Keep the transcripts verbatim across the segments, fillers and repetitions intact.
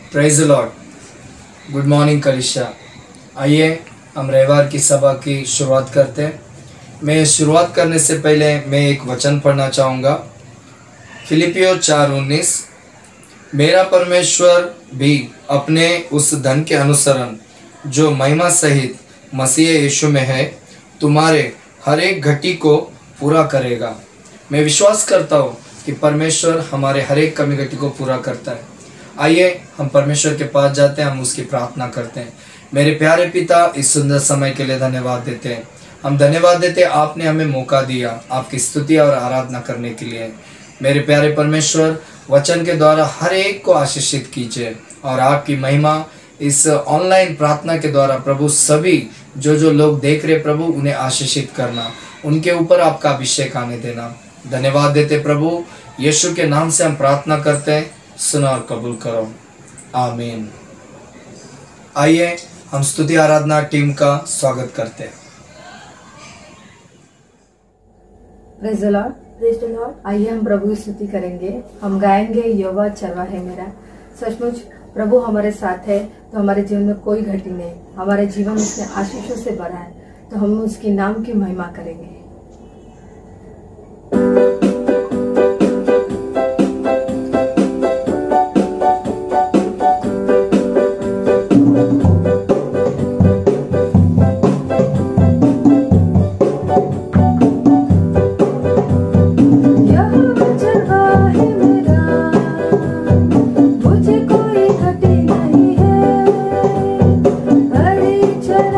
Praise the lord. Good morning कलिशा। आइए हम रविवार की सभा की शुरुआत करते हैं। मैं शुरुआत करने से पहले मैं एक वचन पढ़ना चाहूँगा। फिलिपियो चार उन्नीस। मेरा परमेश्वर भी अपने उस धन के अनुसरण जो महिमा सहित मसीह यीशु में है तुम्हारे हर एक घटी को पूरा करेगा। मैं विश्वास करता हूँ कि परमेश्वर हमारे हर एक कमी घटी को पूरा करता है। आइए हम परमेश्वर के पास जाते हैं, हम उसकी प्रार्थना करते हैं। मेरे प्यारे पिता, इस सुंदर समय के लिए धन्यवाद देते हैं। हम धन्यवाद देते हैं आपने हमें मौका दिया आपकी स्तुति और आराधना करने के लिए। मेरे प्यारे परमेश्वर, वचन के द्वारा हर एक को आशीषित कीजिए और आपकी महिमा इस ऑनलाइन प्रार्थना के द्वारा प्रभु सभी जो जो लोग देख रहे प्रभु उन्हें आशीषित करना, उनके ऊपर आपका अभिषेक आने देना। धन्यवाद देते प्रभु, यीशु के नाम से हम प्रार्थना करते हैं, सुना और कबूल करो, आमीन। आइए हम स्तुति आराधना टीम का स्वागत करते हैं। Praise the lord. Praise the lord. आइए हम प्रभु की स्तुति करेंगे। हम गाएंगे यहोवा चरवा है मेरा। सचमुच प्रभु हमारे साथ है तो हमारे जीवन में कोई घटी नहीं, हमारे जीवन उसके आशीषों से भरा है, तो हम उसके नाम की महिमा करेंगे।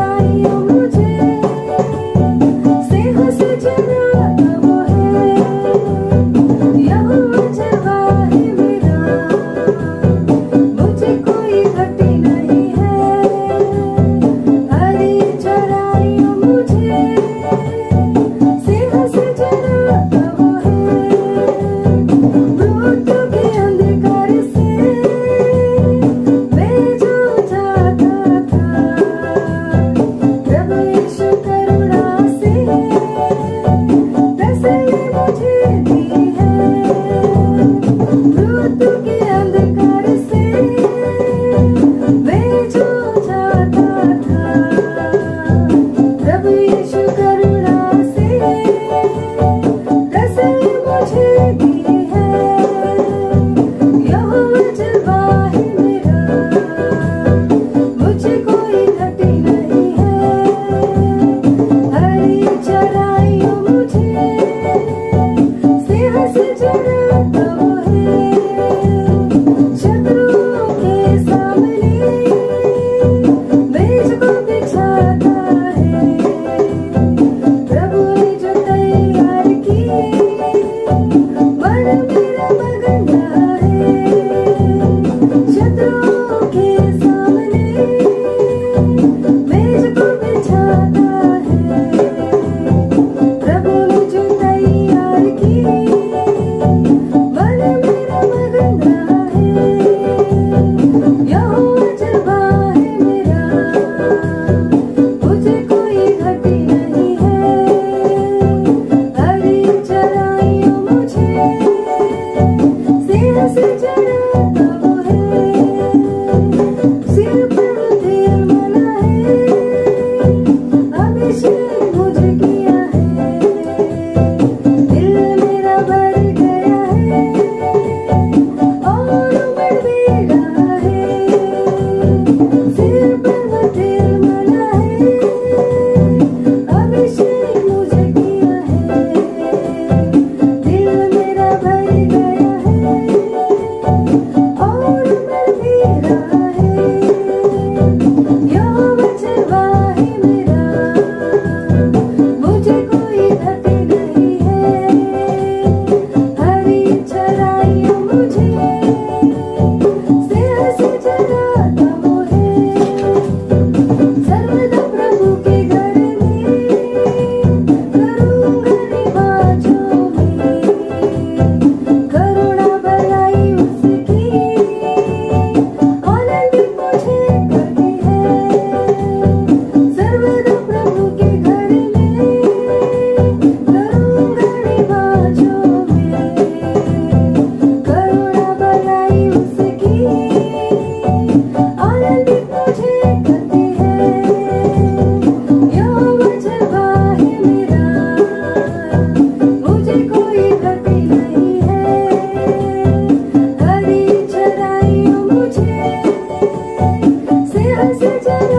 मुझे से हंस जना वो है।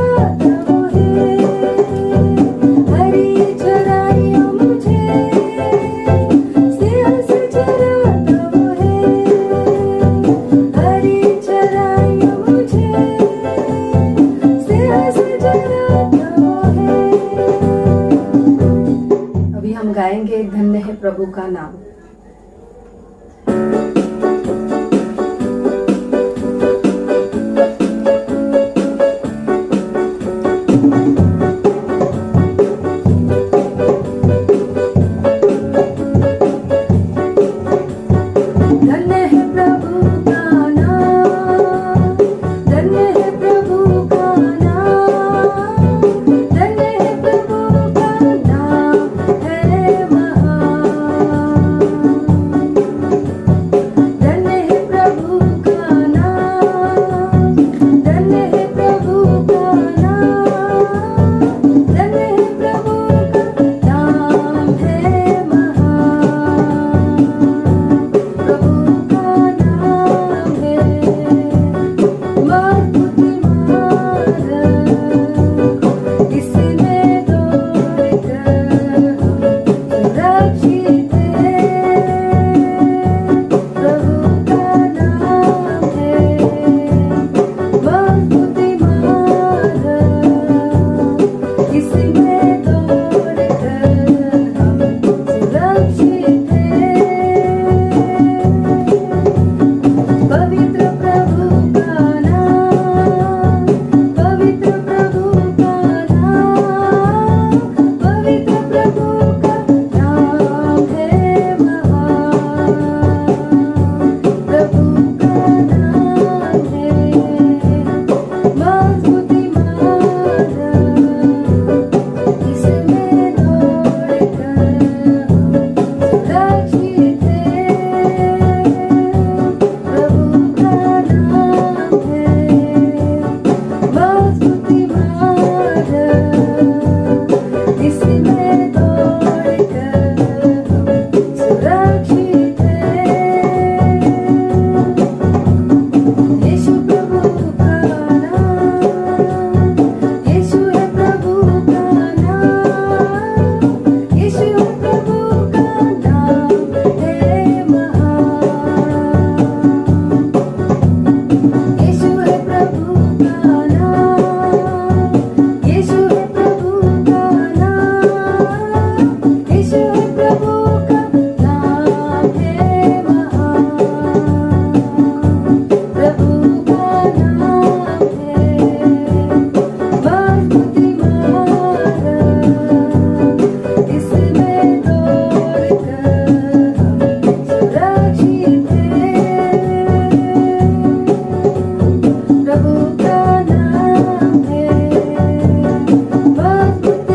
चराता है, हरी चराइयों मुझे सिंह से चराता है, हरी चराइयों मुझे सिंह से चराता है। अभी हम गाएंगे धन्य है प्रभु का नाम। धन्य है प्रभु का नाम, धन्य है प्रभु का नाम, धन्य है प्रभु का नाम है महान। धन्य है प्रभु का नाम, धन्य है प्रभु का नाम, धन्य है प्रभु का नाम है महान। प्रभु का नाम है मजबूत इमारत, इसमें दौड़कर हम सुरक्षित हैं। प्रभु का नाम है मजबूत इमारत, इसमें दौड़कर हम सुरक्षित हैं। पवित्र प्रभु का नाम, पवित्र प्रभु का नाम, पवित्र प्रभु का नाम है महान। प्रभु का नाम है मजबूत इमारत, इसमें दौड़कर हम सुरक्षित हैं। प्रभु का नाम है मजबूत इमारत, इसमें दौड़कर हम सुरक्षित हैं। यीशु प्रभु का नाम, यीशु है प्रभु का नाम, यीशु है प्रभु का नाम है महान। यीशु है प्रभु का नाम, यीशु है प्रभु का नाम, यीशु है प्रभु का नाम है महान। प्रभु का नाम है मजबूत इमारत, इसमें दौड़कर हम सुरक्षित हैं। प्रभु का नाम है मजबूत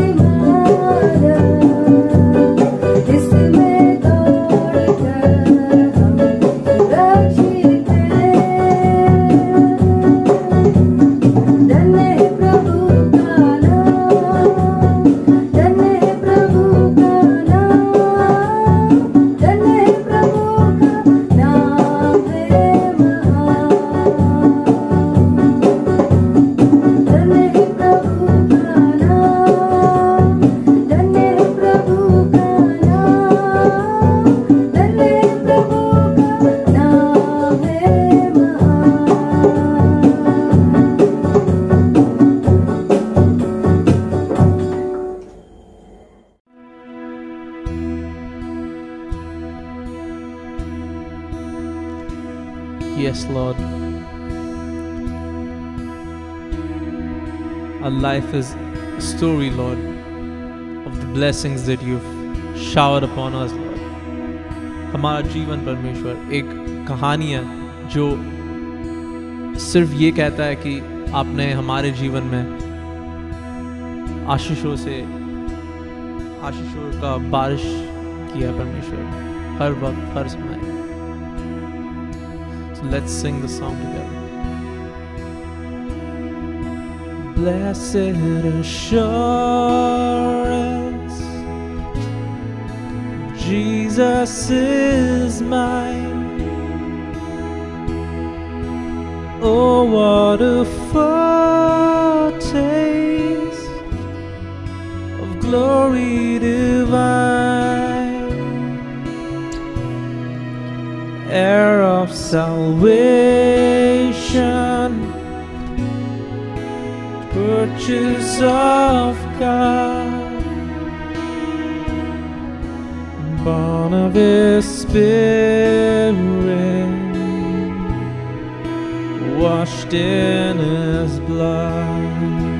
इमारत, इसमें दौड़कर हम सुरक्षित हैं। धन्य है प्रभु का नाम, धन्य है प्रभु का नाम, धन्य है प्रभु का नाम है महान। धन्य है प्रभु का नाम, धन्य है प्रभु का नाम, धन्य है प्रभु का नाम है महान। Yes, Lord. Our life is a story, Lord, of the blessings that you've showered upon us, Lord. हमारा जीवन परमेश्वर एक कहानी है जो सिर्फ ये कहता है कि आपने हमारे जीवन में आशीषों से आशीषों का बारिश किया परमेश्वर हर वक्त हर समय। So let's sing the song together. Blessed assurance, Jesus is mine. Oh, what a foretaste glory divine, heir of salvation, purchase of God, born of His Spirit, washed in His blood.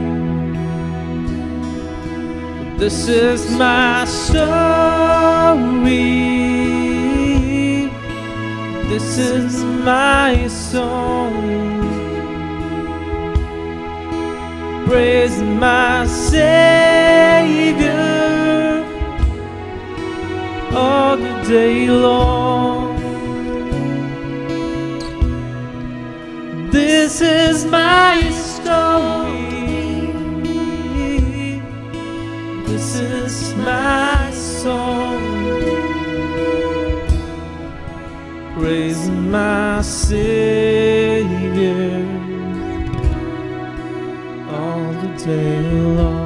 This is my story, this is my song, praise my Savior all the day long. This is my story, this is my song, praise my Savior all the day long.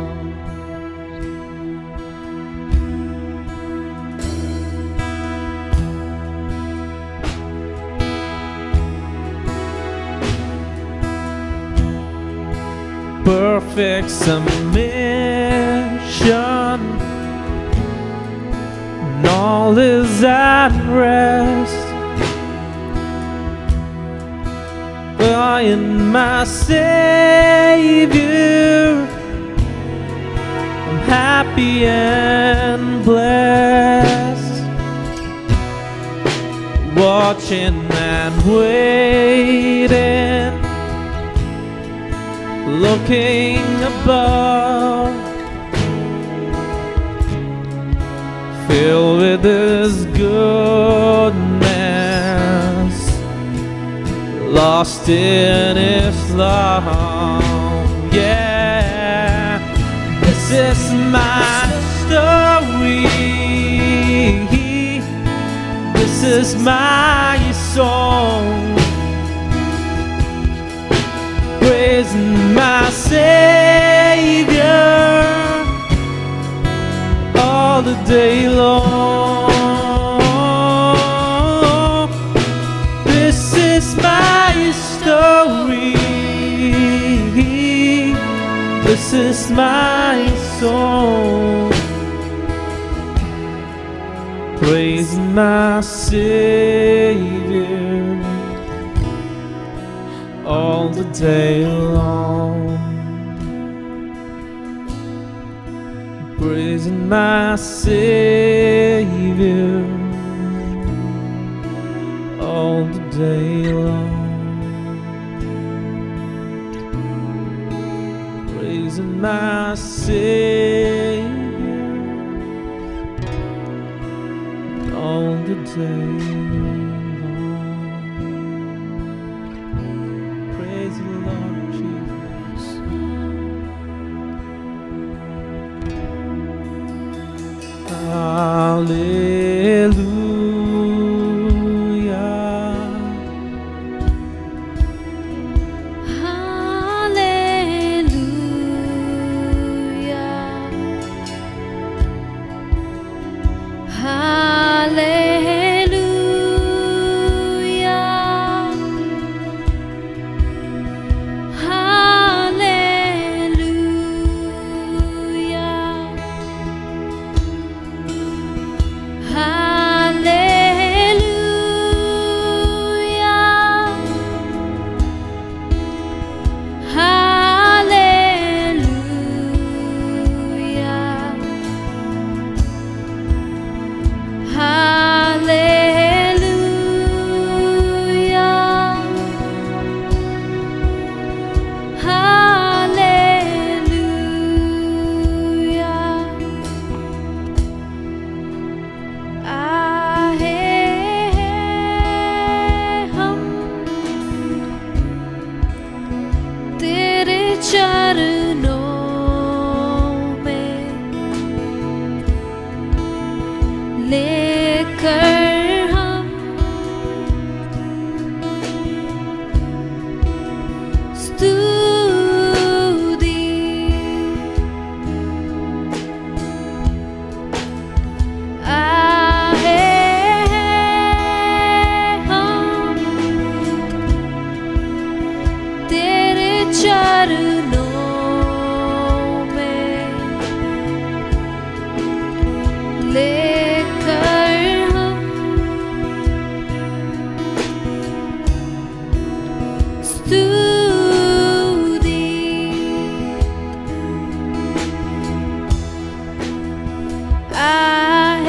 Perfect submission, and all is at rest. I in my Savior, I'm happy and blessed, watching and waiting, looking above, filled with His goodness, lost in His love. Yeah, this is my story, this is my song, praising my Savior all the day long. This is my story, this is my song, praising my Savior all the day long, praising my Savior all the day long, praising my Savior all the day long. Praise the Lord Jesus. Hallelujah. Hallelujah.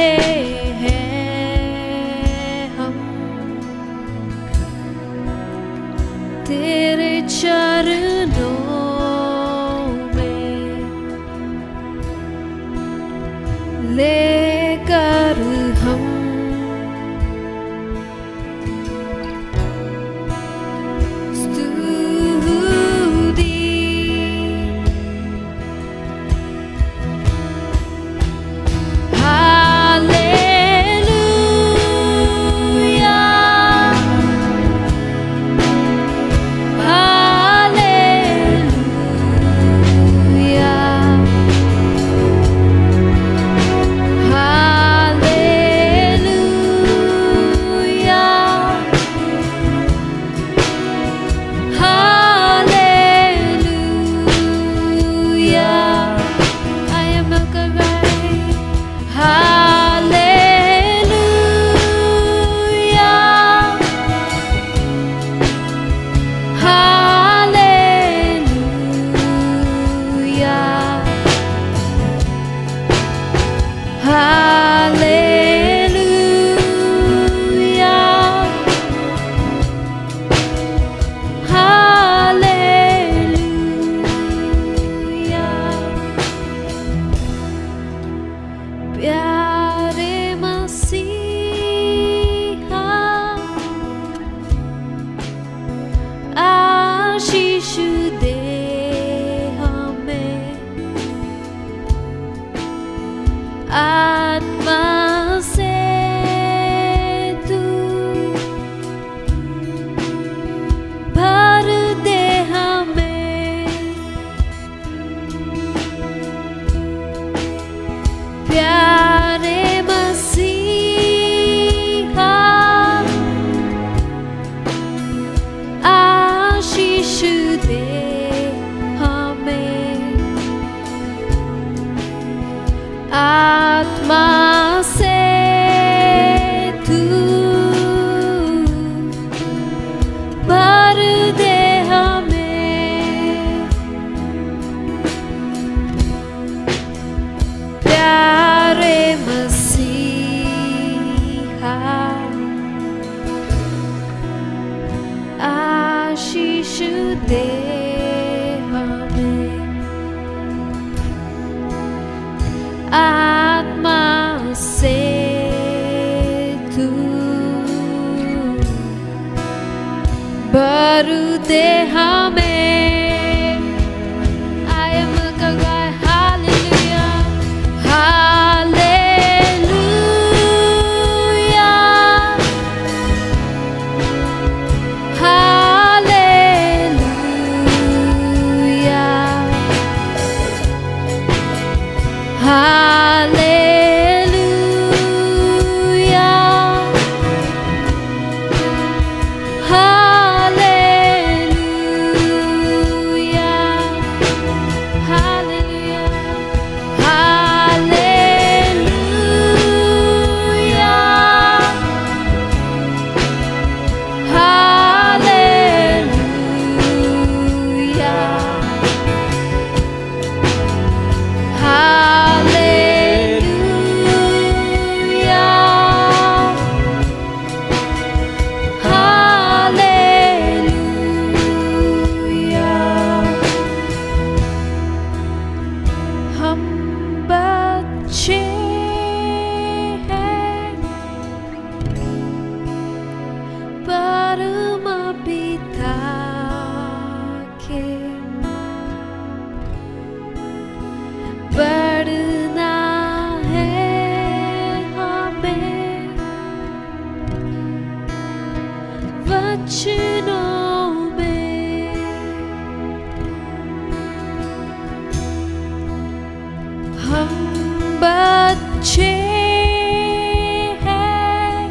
हैं हम तेरे चरणों में, लेकर हम प्यारे मसीहा आशीष दे हमें, आत्मा से तू भर दे हमें, प्यारे मसीहा आशीष दे हमें, आत्मा से तू भर दे हमें, प्यारे मसीहा आशीष दे हमें, आत्मा से तू भर दे हमें। I am a God, hallelujah, hallelujah, वचनों में हम बच्चे हैं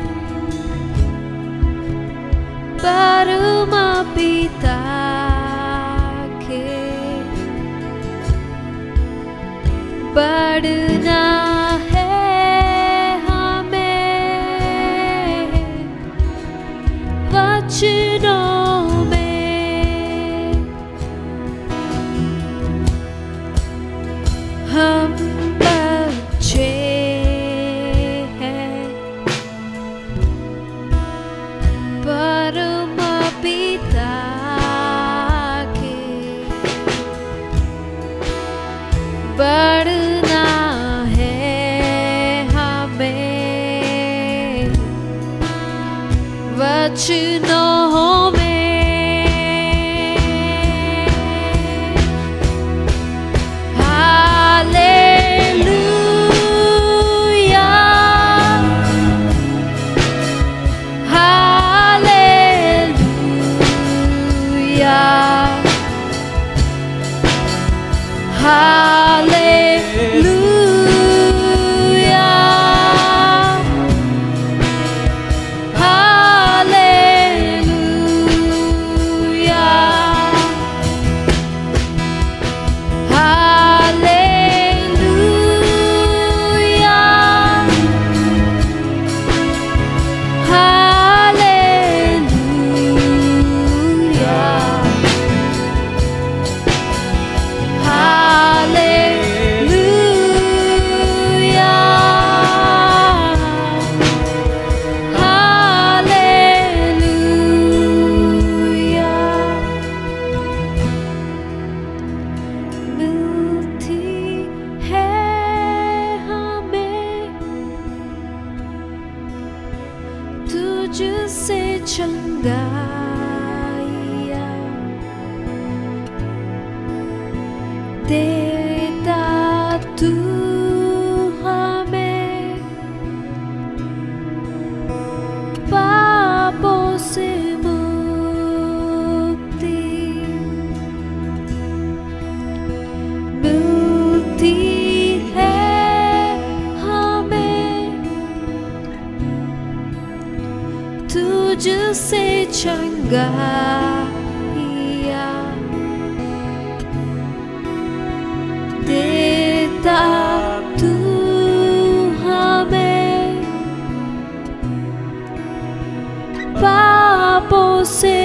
परम पिता के, बढ़ना है वचनों में, हम बच्चे बढ़ना है हमें वचनों में। Hallelujah hallelujah hallelujah hallelujah hallelujah तुझसे चंगाइया देता तू हमें पापों से मुक्ति मिलती है तुझसे चंगाइया देता तू हमें पापों से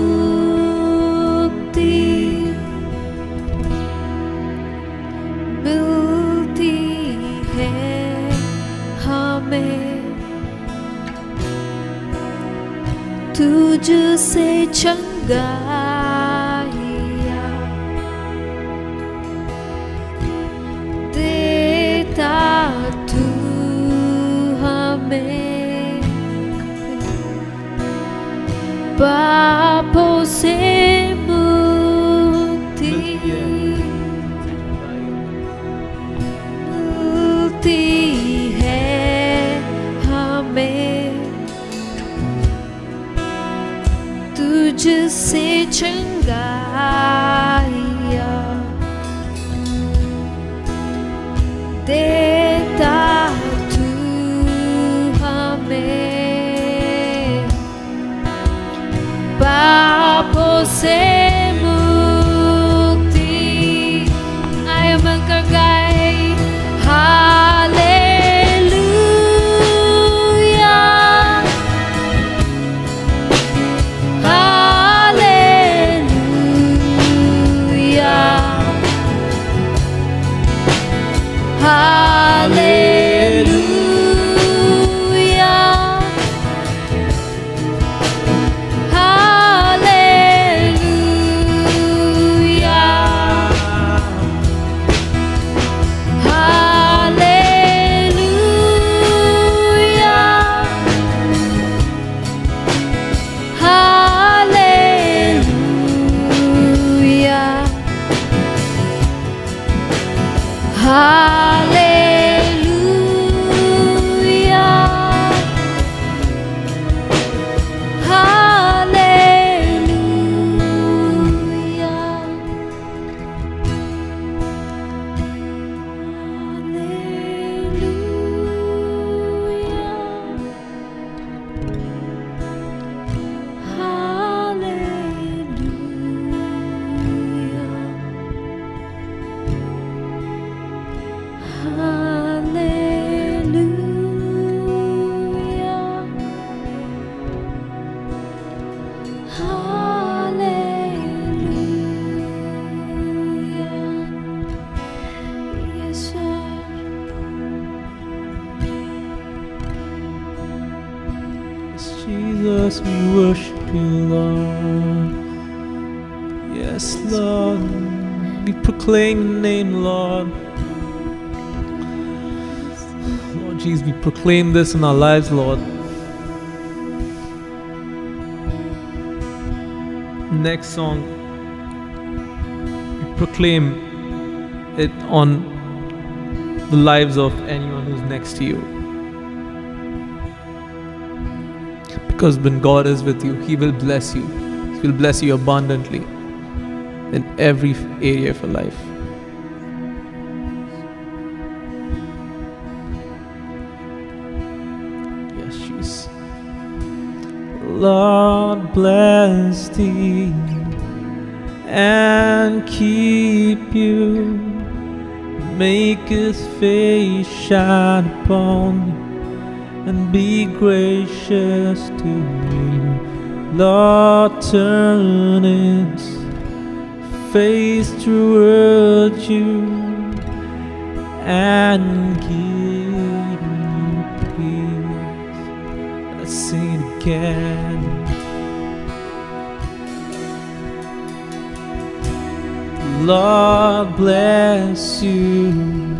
मुक्ति मिलती है हमें तुझसे चंगाइया देता तू हमें पापों से मुक्ति मिलती है हमें तुझसे चंगाइया देता तू हमें पापों से मुक्ति। आए मिलकर गाए hallelujah hallelujah hallelujah hallelujah hallelujah hallelujah hallelujah hallelujah Jesus, we worship you, Lord. Yes, Lord. We proclaim proclaim your name, Lord. Lord Jesus, we proclaim this in our lives, Lord. Next song, we proclaim it on the lives of anyone who's next to you. Because when God is with you, He will bless you. He will bless you abundantly in every area of your life. Yes, Jesus. Lord bless thee and keep you, make His face shine upon you and be gracious to you. Lord turn His face towards you and give you peace. Let's sing it again. Lord bless you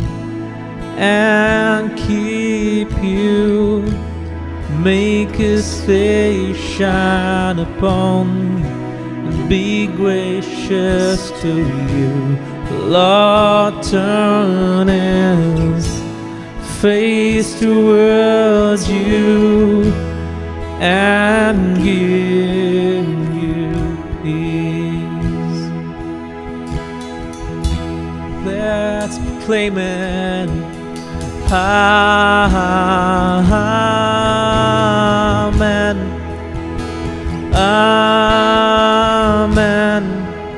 and keep you, make His face shine upon you and be gracious to you. Lord turn His face towards you and give you peace. Let's proclaim it. Amen. Amen.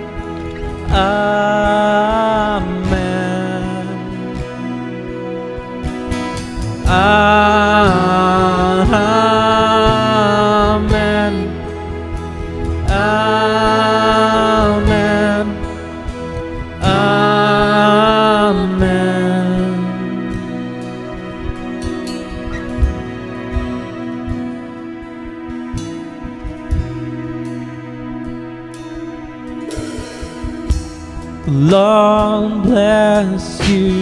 Amen. Amen. Amen. Amen. Lord bless you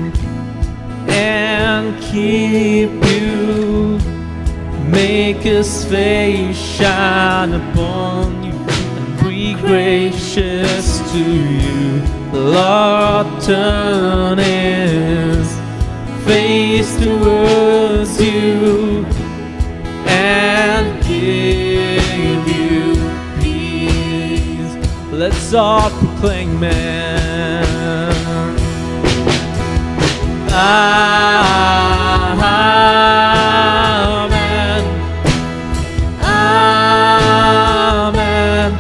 and keep you, make His face shine upon you and be gracious to you. Lord turn His face towards you and give you peace. Let's all proclaim it. Amen. Amen.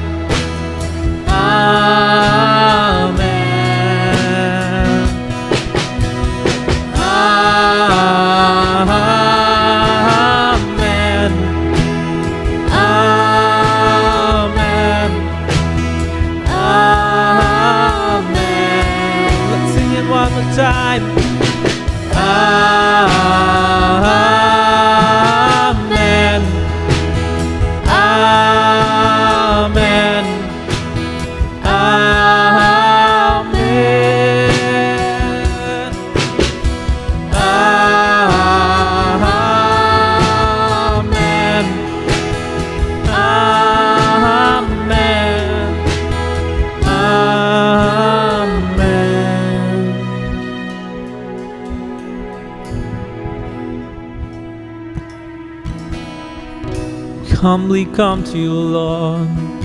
Amen. Amen. Amen. Amen. Let's sing it one more time. Amen. Amen. Amen. Amen. Amen. Amen. Humbly come to you, Lord.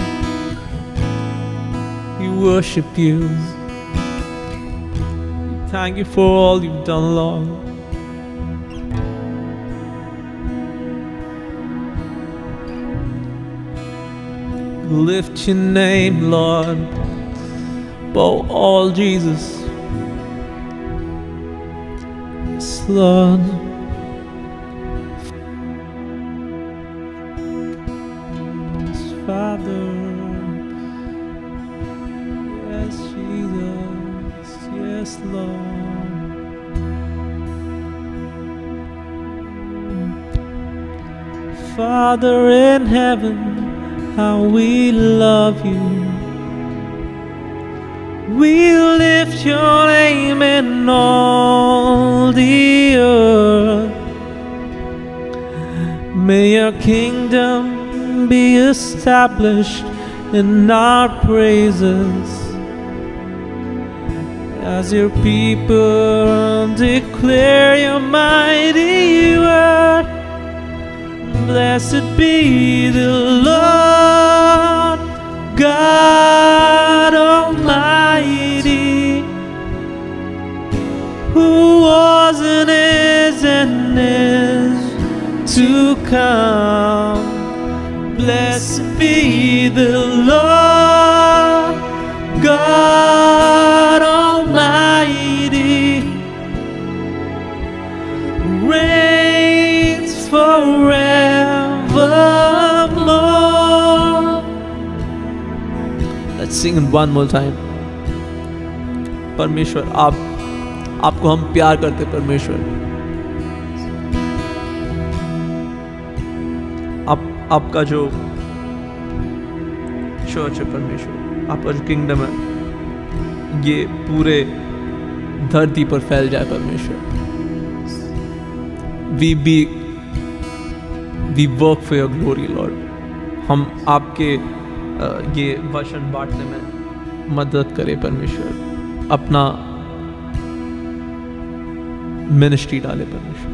We worship you. We thank you for all you've done, Lord. Lift your name, Lord, above all, Jesus. Yes, Lord. Father, yes, Jesus, yes, Lord. Father in heaven, how we love you. We lift your name in all the earth. May your kingdom be established in our praises. As your people declare your mighty word, blessed be the Lord God Almighty, who was and is and is to come. Blessed be the Lord God Almighty, reigns forevermore. Let's sing it one more time. परमेश्वर, आप आपको हम प्यार करते परमेश्वर. आप आपका जो चर्च है परमेश्वर, आपका जो किंगडम है, ये पूरे धरती पर फैल जाए परमेश्वर. We be we work for your glory lord. हम आपके अ, ये वचन बांटने में मदद करें परमेश्वर. अपना मिनिस्ट्री डाले परमेश्वर.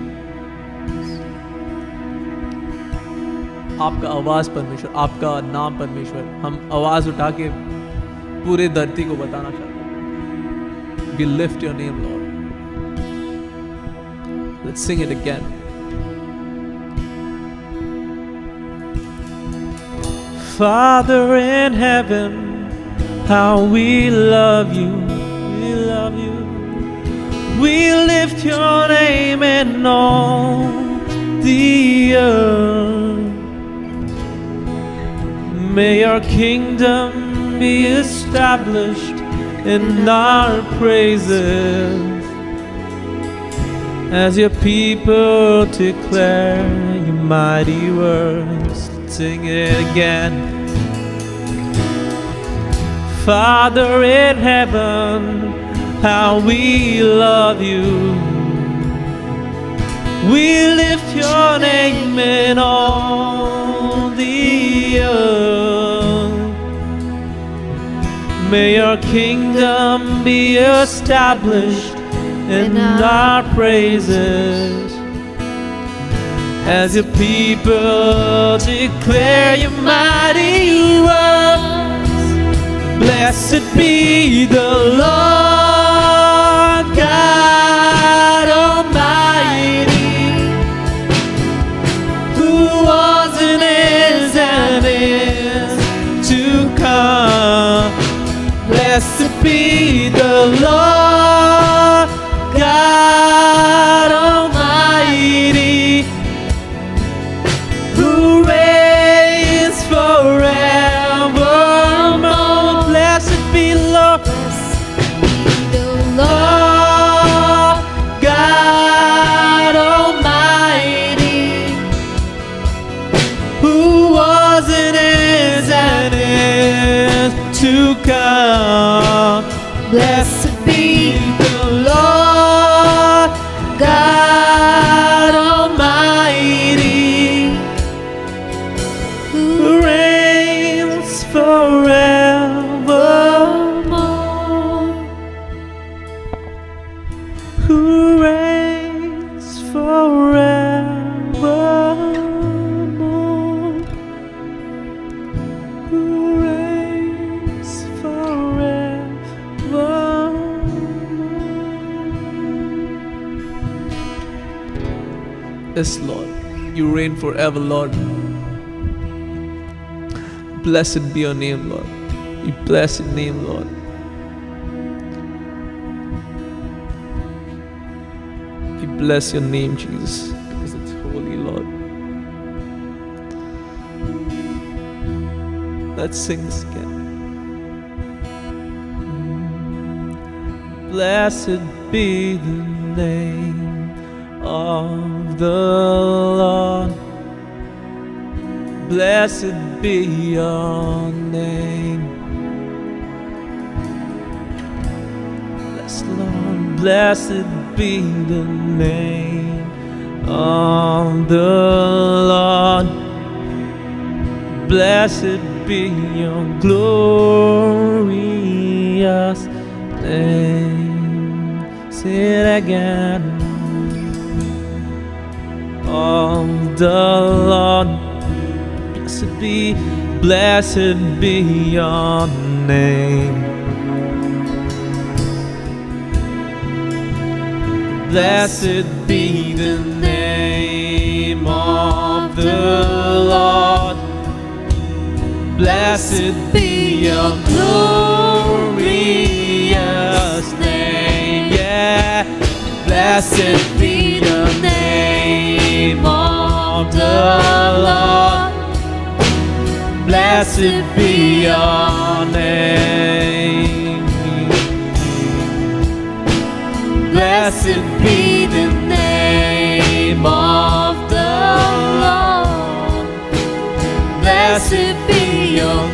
आपका आवाज परमेश्वर, आपका नाम परमेश्वर, हम आवाज उठा के पूरे धरती को बताना चाहते हैं. We lift your name, Lord. Let's sing it again. Father in heaven, how we love you, we love you. We lift your name in all the earth. May your kingdom be established in our praises. As your people declare your mighty words. Sing it again. Father in heaven, how we love you. We lift your name in all the earth. May your kingdom be established in our praises. As your people declare your mighty words, blessed be the Lord God Almighty, who was and is and is to come. Blessed be the Lord God Almighty, who reigns forevermore. Blessed be Lord, the Lord God Almighty, who was and is and is to come. Blessed be the Lord God Almighty, who reigns forevermore, who reigns forevermore, who reigns forevermore. Yes, Lord, you reign forever, Lord. Blessed be your name, Lord. We bless your name, Lord. We bless your name, Jesus, because it's holy, Lord. Let's sing this again. Blessed be the name of the Lord. Blessed be your name. Blessed be the name of the Lord. Blessed be your glorious name. Say it again. Of the Lord. Blessed be, blessed be your name. Blessed be the name of the Lord. Blessed be your glorious name. Yeah. Blessed be the name of the Lord. Blessed be your name. Blessed be the name of the Lord. Blessed be your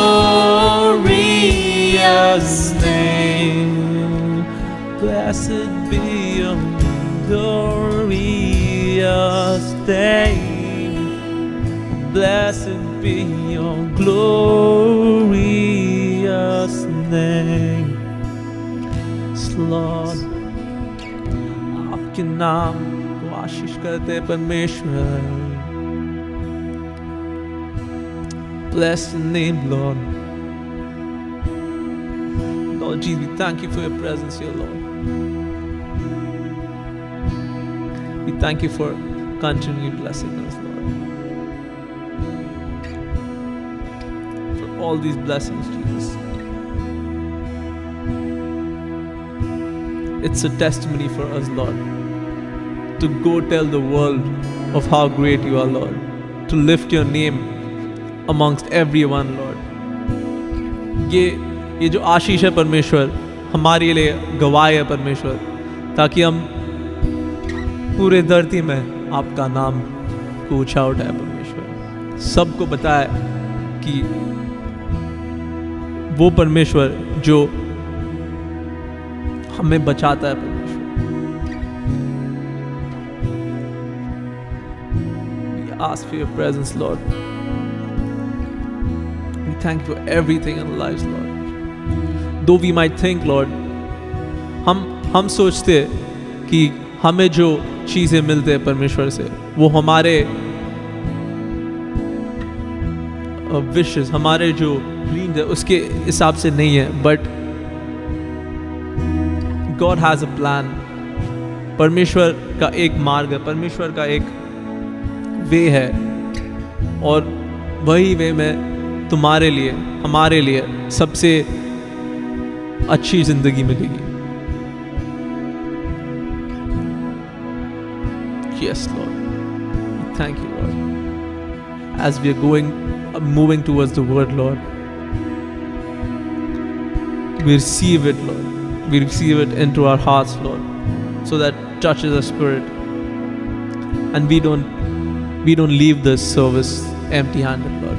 glorious name. Blessed be your glorious name. Blessed be your glorious name. Lord, आपके नाम को आशीष करते परमेश्वर. Bless your name, Lord. Lord Jesus, we thank you for your presence here, Lord. We thank you for continually blessing us, Lord. For all these blessings, Jesus. It's a testimony for us, Lord, to go tell the world of how great you are, Lord. To lift your name amongst everyone, Lord. ये ये जो आशीष है परमेश्वर, हमारे लिए गवाह है परमेश्वर, ताकि हम पूरे धरती में आपका नाम को ऊंचा उठाए परमेश्वर. सबको बताए कि वो परमेश्वर जो हमें बचाता है परमेश्वर. We ask for your presence, Lord. We thank you for everything in our lives, Lord. Though we might think, Lord, हम हम सोचते हैं कि हमें जो चीज़ें मिलते हैं परमेश्वर से वो हमारे विशेस, हमारे जो ड्रीम्स है उसके हिसाब से नहीं है, but God has a plan. परमेश्वर का एक मार्ग है, परमेश्वर का एक वे है, और वही वे में तुम्हारे लिए, हमारे लिए सबसे अच्छी जिंदगी मिलेगी. Yes, Lord. Thank you, Lord. As we are going, uh, moving towards the word, Lord, we receive it, Lord. We receive it into our hearts, Lord, so that touches our spirit, and we don't we don't leave this service empty-handed, Lord.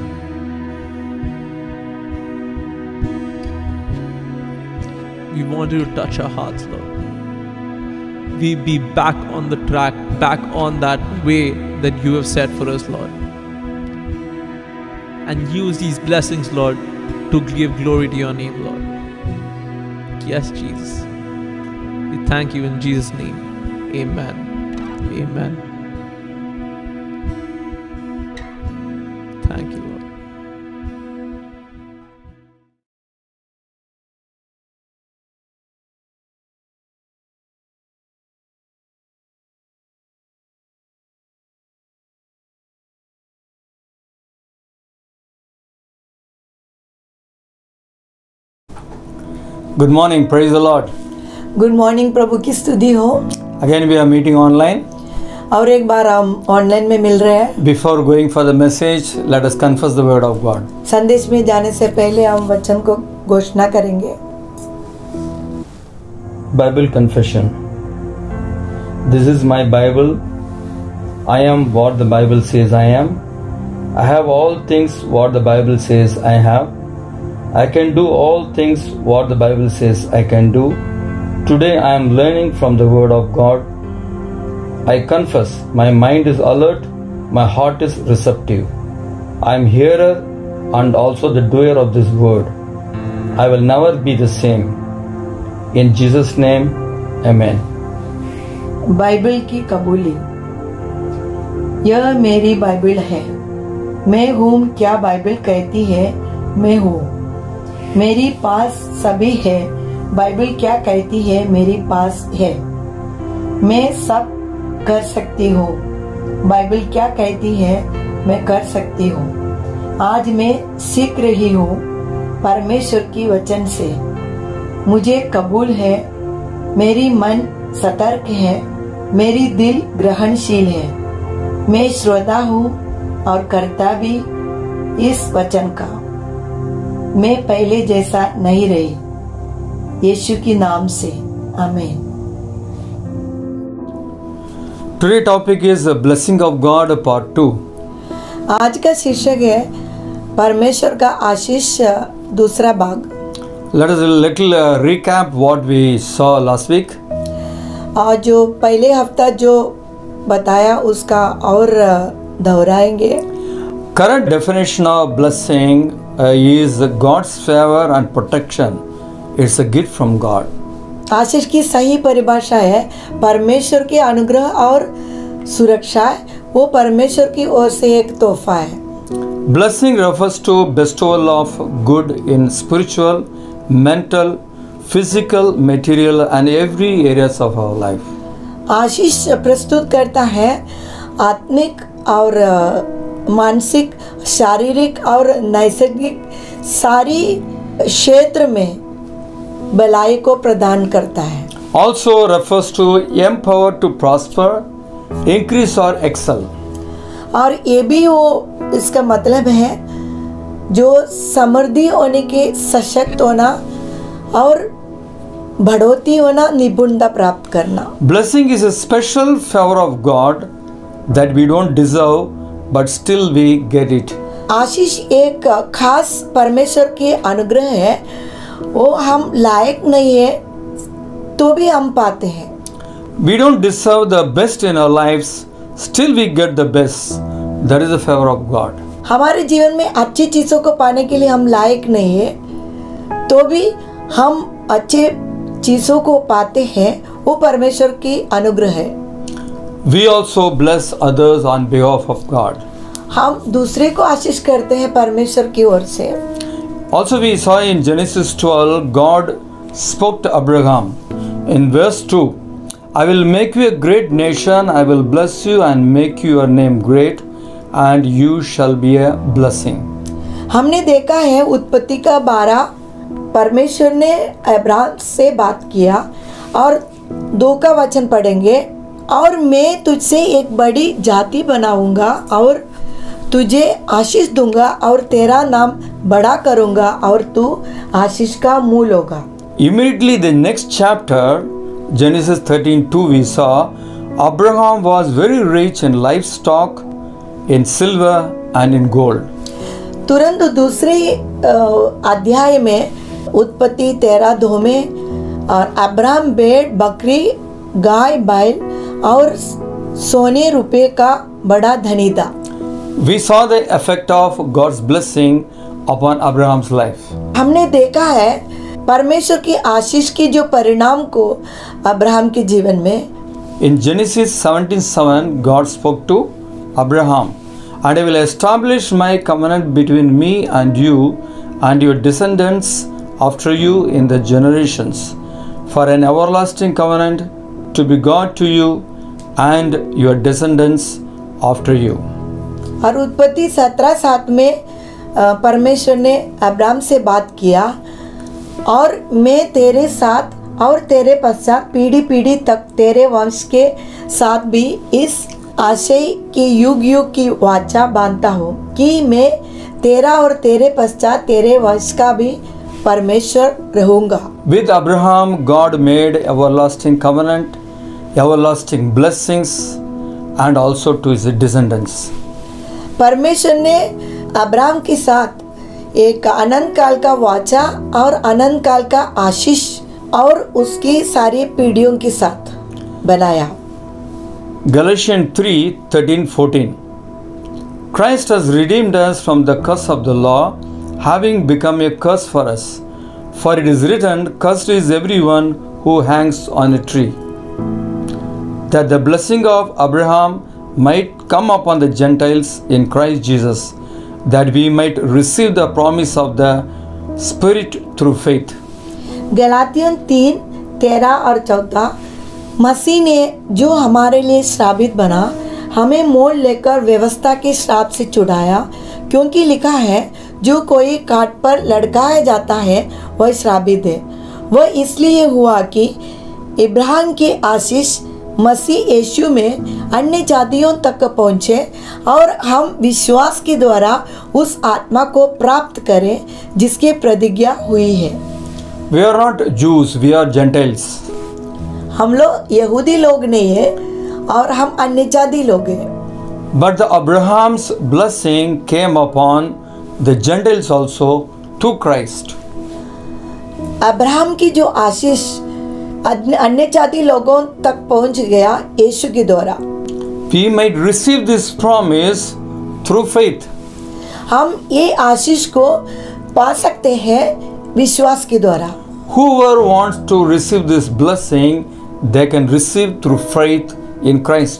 We want you to touch our hearts, Lord. We be back on the track, back on that way that you have set for us, Lord, and use these blessings, Lord, to give glory to your name, Lord. Yes, Jesus. We thank you in Jesus' name. Amen. Amen. Thank you, Lord. Good morning, praise the Lord. Good morning, प्रभु की स्तुति हो. Again we are meeting online. और एक बार हम online में मिल रहे हैं. Before going for the message, let us confess the word of God. संदेश में जाने से पहले हम वचन को घोषणा करेंगे. Bible confession. This is my Bible. I am what the Bible says I am. I have all things what the Bible says I have. I can do all things what the Bible says I can do. Today I am learning from the Word of God. I confess my mind is alert, my heart is receptive. I am hearer and also the doer of this Word. I will never be the same. In Jesus' name, Amen. Bible की कबूली। यह मेरी Bible है। मैं हूँ क्या Bible कहती है, मैं हूँ। मेरी पास सभी है, बाइबल क्या कहती है, मेरी पास है। मैं सब कर सकती हूँ, बाइबल क्या कहती है, मैं कर सकती हूँ। आज मैं सीख रही हूँ परमेश्वर की वचन से। मुझे कबूल है, मेरी मन सतर्क है, मेरी दिल ग्रहणशील है। मैं श्रोता हूँ और कर्ता भी इस वचन का। मैं पहले जैसा नहीं रही। यीशु के नाम से आमीन। Today topic is the blessing of God part two. आज का शीर्षक है परमेश्वर का आशीष दूसरा भाग। Let us a little uh, recap what we saw last week. और जो पहले हफ्ता जो बताया उसका और दोहराएंगे। Current definition of blessing uh, is God's favor and protection. It's a gift from God. आशीष की सही परिभाषा है परमेश्वर के अनुग्रह और सुरक्षा। वो परमेश्वर की ओर से एक तोहफा है। Blessing refers to bestowal of good in spiritual, mental, physical, material and every areas of our life. आशीष प्रस्तुत करता है आत्मिक और मानसिक, शारीरिक और नैसर्गिक सारी क्षेत्र में भलाई को प्रदान करता है। Also refers to empower to prosper, increase or excel. और ये भी वो इसका मतलब है जो समृद्धि होने के, सशक्त होना और बढ़ोतरी होना, निपुणता प्राप्त करना। Blessing is a special favor of God that we don't deserve but still we get it. आशीष एक खास परमेश्वर के अनुग्रह है। वो हम लायक नहीं है तो भी हम पाते हैं। We don't deserve the best in our lives, still we get the best. That is the favor of God. हमारे जीवन में अच्छी चीजों को पाने के लिए हम लायक नहीं है तो भी हम अच्छे चीजों को पाते हैं। वो परमेश्वर की अनुग्रह है। We also bless others on behalf of God. हम दूसरे को आशीष करते हैं परमेश्वर की ओर से। Also we saw in Genesis twelve, God spoke to Abraham in verse two, I will make you a great nation, I will bless you and make your name great and you shall be a blessing. हमने देखा है उत्पत्ति का बारह, परमेश्वर ने Abraham से बात किया और दो का वचन पढ़ेंगे। और मैं तुझसे एक बड़ी जाति बनाऊंगा और तुझे आशीष दूंगा और तेरा नाम बड़ा करूंगा और तू आशीष का मूल होगा। Immediately the next chapter, Genesis thirteen two, we saw Abraham was very rich in livestock, in silver and in gold. तुरंत दूसरे अध्याय में उत्पत्ति तेरह दो में और अब्राहम भेड़, बकरी, गाय, बैल और सोने रुपए का बड़ा धनी था। We saw the effect of God's blessing upon Abraham's life. हमने देखा है परमेश्वर की आशीष की जो परिणाम को अब्राहम के जीवन में। In Genesis seventeen seven, God spoke to Abraham, and I will establish my covenant between me and you and your descendants after you in the generations, for an everlasting covenant to be God to you and your descendants after you. और उत्पत्ति सत्रह सात में परमेश्वर ने Abraham से बात किया और मैं तेरे साथ और तेरे पश्चात पीढ़ी पीढ़ी तक तेरे वंश के साथ भी इस आशय की युग युग की वाचा बांधता हूँ कि मैं तेरा और तेरे पश्चात तेरे वंश का भी परमेश्वर रहूंगा। With Abraham, God made everlasting covenant, everlasting blessings, and also to his descendants. परमेश्वर ने अब्राहम के साथ एक अनंत काल का वाचा और अनंत काल का आशीष और उसकी सारी पीढ़ियों के साथ बनाया। Galatians three thirteen fourteen. Christ has redeemed us from the curse of the law, having become a curse for us. For it is written, cursed is everyone who hangs on a tree. That the blessing of Abraham might come upon the Gentiles in Christ Jesus, that we might receive the promise of the Spirit through faith. गलातियन तीन तेरह और चौदह। मसीह ने जो हमारे लिए श्रापित बना, हमें मोल लेकर व्यवस्था के श्राप से छुड़ाया, क्योंकि लिखा है, जो कोई काट पर लटकाया जाता है वह श्रापित है। वह इसलिए हुआ कि इब्राहिम की आशीष मसीह यीशु में अन्य जातियों तक पहुँचे और हम विश्वास के द्वारा उस आत्मा को प्राप्त करें जिसकी प्रतिज्ञा हुई है। We are not Jews, we are Gentiles. हम लोग यहूदी लोग नहीं है और हम अन्य जाति लोग हैं। But the Abraham's blessing came upon the Gentiles also through Christ. Abraham की जो आशीष अन्य जाति लोगों तक पहुंच गया यीशु के द्वारा। We might receive this promise through faith. हम ये आशीष को पा सकते हैं विश्वास के द्वारा। Whoever wants to receive this blessing, they can receive through faith in Christ.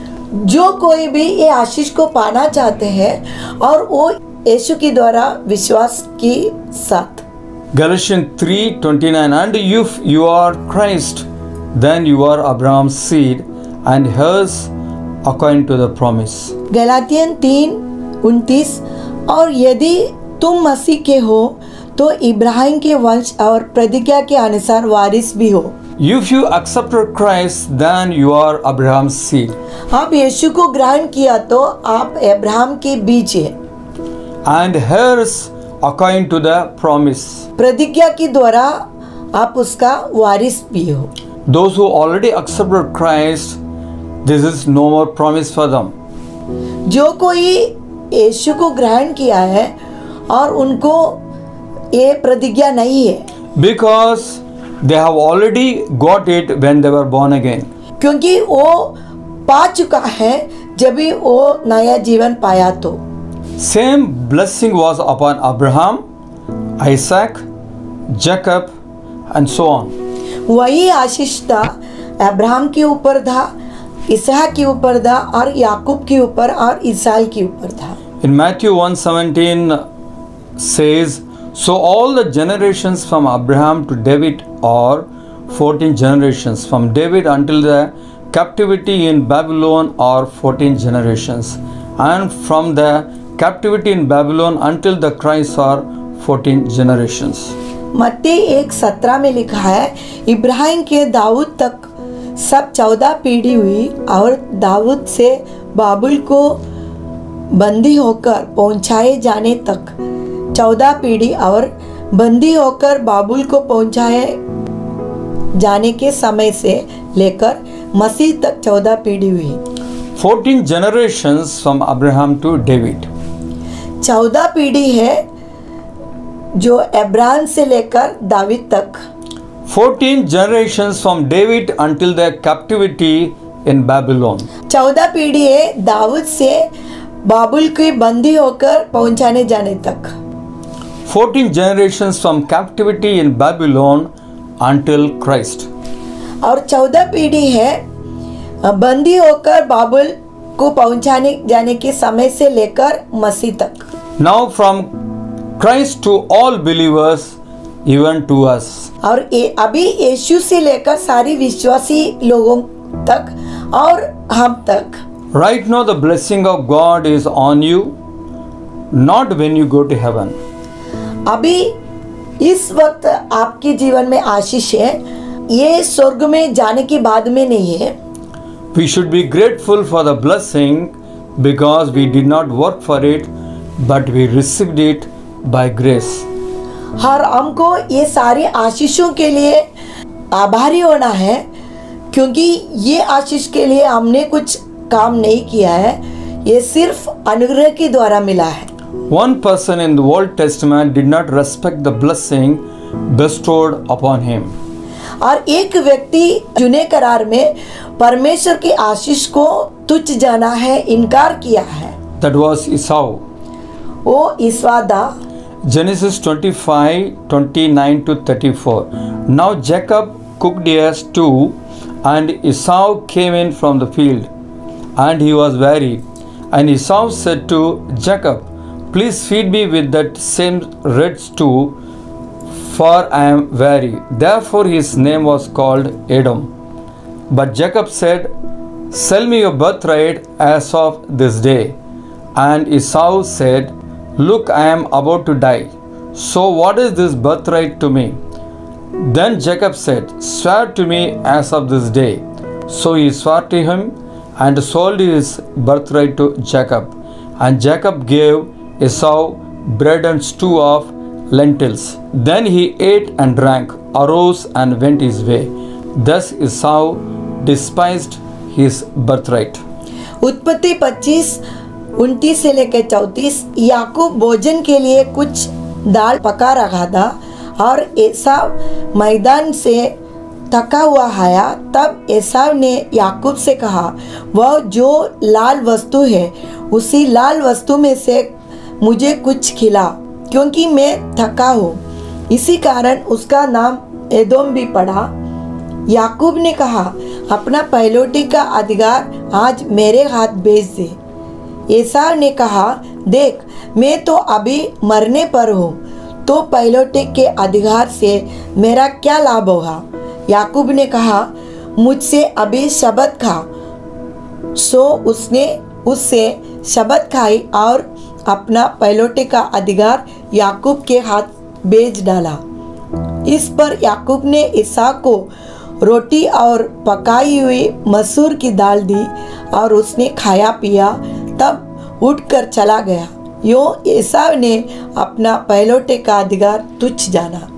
जो कोई भी ये आशीष को पाना चाहते हैं और वो यीशु के द्वारा विश्वास के साथ। Galatians three twenty-nine. And if you are Christ, then you are Abraham's seed and heirs according to the promise. गलातियन तीन उनतीस। और यदि तुम मसीह के हो तो इब्राहिम के वंश और प्रतिज्ञा के अनुसार वारिस भी हो। If you accepted Christ, then you are Abraham's seed. आप यीशु को ग्रहण किया तो आप अब्राहम के बीज हैं। And heirs according to the promise. प्रतिज्ञा के द्वारा आप उसका वारिस भी हो। Those who already accepted Christ, this is no more promise for them. जो कोई यीशु को ग्रहण किया है और उनको ये प्रतिज्ञा नहीं है, Because they have already got it when they were born again. क्योंकि वो पा चुका है जब भी वो नया जीवन पाया तो। Same blessing was upon Abraham, Isaac, Jacob, and so on. वही आशीष था अब्राहम के ऊपर था, इसहाक के ऊपर था और याकूब के ऊपर और ईसाई के ऊपर था। In Matthew one seventeen says, so all the generations from Abraham to David are fourteen generations. From David until the captivity in Babylon are fourteen generations. And from the captivity in Babylon until the Christ are fourteen generations. मत्ती एक सत्रह में लिखा है, इब्राहिम के दाऊद तक सब चौदह पीढ़ी हुई और दाऊद से बाबुल को बंदी होकर पहुंचाए जाने तक चौदह पीढ़ी और बंदी होकर बाबुल को पहुंचाए जाने के समय से लेकर मसीह तक चौदह पीढ़ी हुई। fourteen generations from Abraham to David. चौदह पीढ़ी है जो अब्राहम से लेकर दावीद तक। fourteen generations from David until the captivity in Babylon. चौदह पीढ़ी है दाऊद से बाबुल की बंदी होकर पहुंचाने जाने तक। fourteen generations from captivity in Babylon until Christ. और चौदह पीढ़ी है बंदी होकर बाबुल को पहुंचाने जाने के समय से लेकर मसीह तक। Now from Christ to all believers, even to us. और ये अभी यीशु से लेकर सारी विश्वासी लोगों तक और हम तक। Right now the blessing of God is on you, not when you go to heaven. अभी इस वक्त आपके जीवन में आशीष है, ये स्वर्ग में जाने के बाद में नहीं है। We should be grateful for the blessing because we did not work for it, but we received it by grace. हर हमको ये सारे आशीषों के लिए आभारी होना है, क्योंकि ये आशीष के लिए हमने कुछ काम नहीं किया है, ये सिर्फ अनुग्रह के द्वारा मिला है। One person in the Old Testament did not respect the blessing bestowed upon him. और एक व्यक्ति जुने करार में परमेश्वर की आशीष को तुच्छ जाना है, इनकार किया है। That was Esau. वो ईसवादा। Genesis twenty-five, twenty-nine to thirty-four. Now Jacob cooked a stew, and Esau came in from the field, and he was weary. And Esau said to Jacob, please feed me with that same red stew, for I am weary. Therefore his name was called Edom. But Jacob said, sell me your birthright as of this day. And Esau said, look, I am about to die. So what is this birthright to me? Then Jacob said, swear to me as of this day. So he swore to him and sold his birthright to Jacob. And Jacob gave Esau bread and stew of lentils. Then he ate and drank, arose and went his way. Thus Esau despised his birthright. उत्पत्ति पच्चीस उनतीस से लेकर चौतीस। याकूब भोजन के लिए कुछ दाल पका रखा था और एसाव मैदान से थका हुआ आया। तब एसाव ने याकूब से कहा, वह जो लाल वस्तु है उसी लाल वस्तु में से मुझे कुछ खिला, क्योंकि मैं थका हूँ। इसी कारण उसका नाम एदोम भी पड़ा। याकूब ने कहा, अपना पहलौठी का अधिकार आज मेरे हाथ भेज दे। एसाव ने कहा, देख, मैं तो अभी मरने पर हूँ, तो पहलौठी के अधिकार से मेरा क्या लाभ होगा? याकूब ने कहा, मुझसे अभी शबत खा। सो उसने उससे शबत खाई और अपना पहलौठी का अधिकार याकूब के हाथ भेज डाला। इस पर याकूब ने ईसा को रोटी और पकाई हुई मसूर की दाल दी और उसने खाया पिया, तब उठकर चला गया। यूं एसाव ने अपना पहलौठे का अधिकार तुच्छ जाना।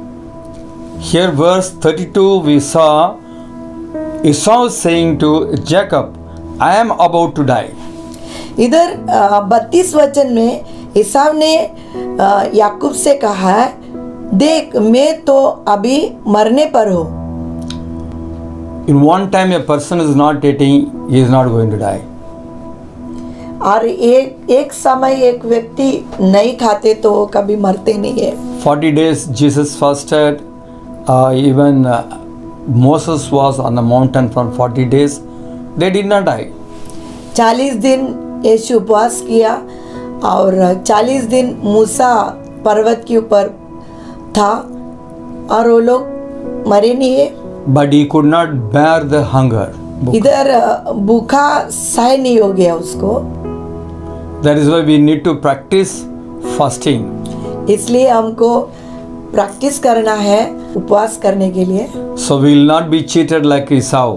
Here verse thirty-two we saw Esau saying to Jacob, I am about to die. इधर बत्तीस वचन में एसाव ने याकूब से कहा है, देख, मैं तो अभी मरने पर हूँ। In one time a person is not eating, he is not going to die. और एक एक समय एक व्यक्ति नहीं खाते तो वो कभी मरते नहीं है। Forty days Jesus fasted. Uh, even uh, Moses was on the mountain for forty days. They did not die. चालीस दिन यीशु उपवास किया और चालीस दिन मूसा पर्वत के ऊपर था और वो लोग मरे नहीं है। But he could not bear the hunger. इधर भूखा सह नहीं हो गया उसको। That is why we need to practice fasting. इसलिए हमको प्रैक्टिस करना है उपवास करने के लिए। So we will not be cheated like Esau.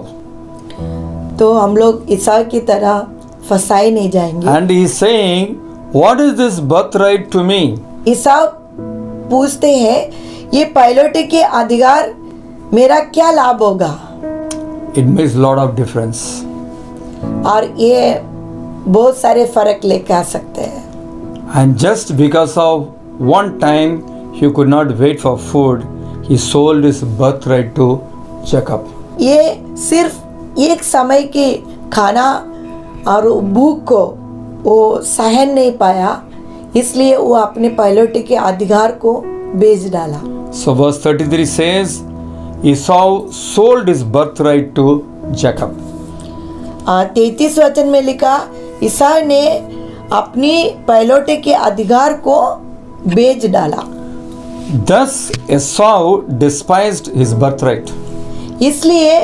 तो हम लोग ईसा की तरह फंसाए नहीं जाएंगे। And he is saying, what is this birthright to me? ईसा पूछते हैं, ये पहलौठे के अधिकार मेरा क्या लाभ होगा? It makes lot of difference. और ये बहुत सारे फर्क लेकर आ सकते हैं। And just because of one time he could not wait for food, he sold his birthright to Jacob. ये सिर्फ एक समय के खाना और भूख को वो सहन नहीं पाया, इसलिए वो अपने पहलौठे के अधिकार को बेच डाला। So verse thirty-three says, Esau sold his birthright to Jacob. तैतीस वचन में लिखा, ईसा ने अपनी पहलौठे के अधिकार को बेच डाला। Thus Esau despised his birthright. इसलिए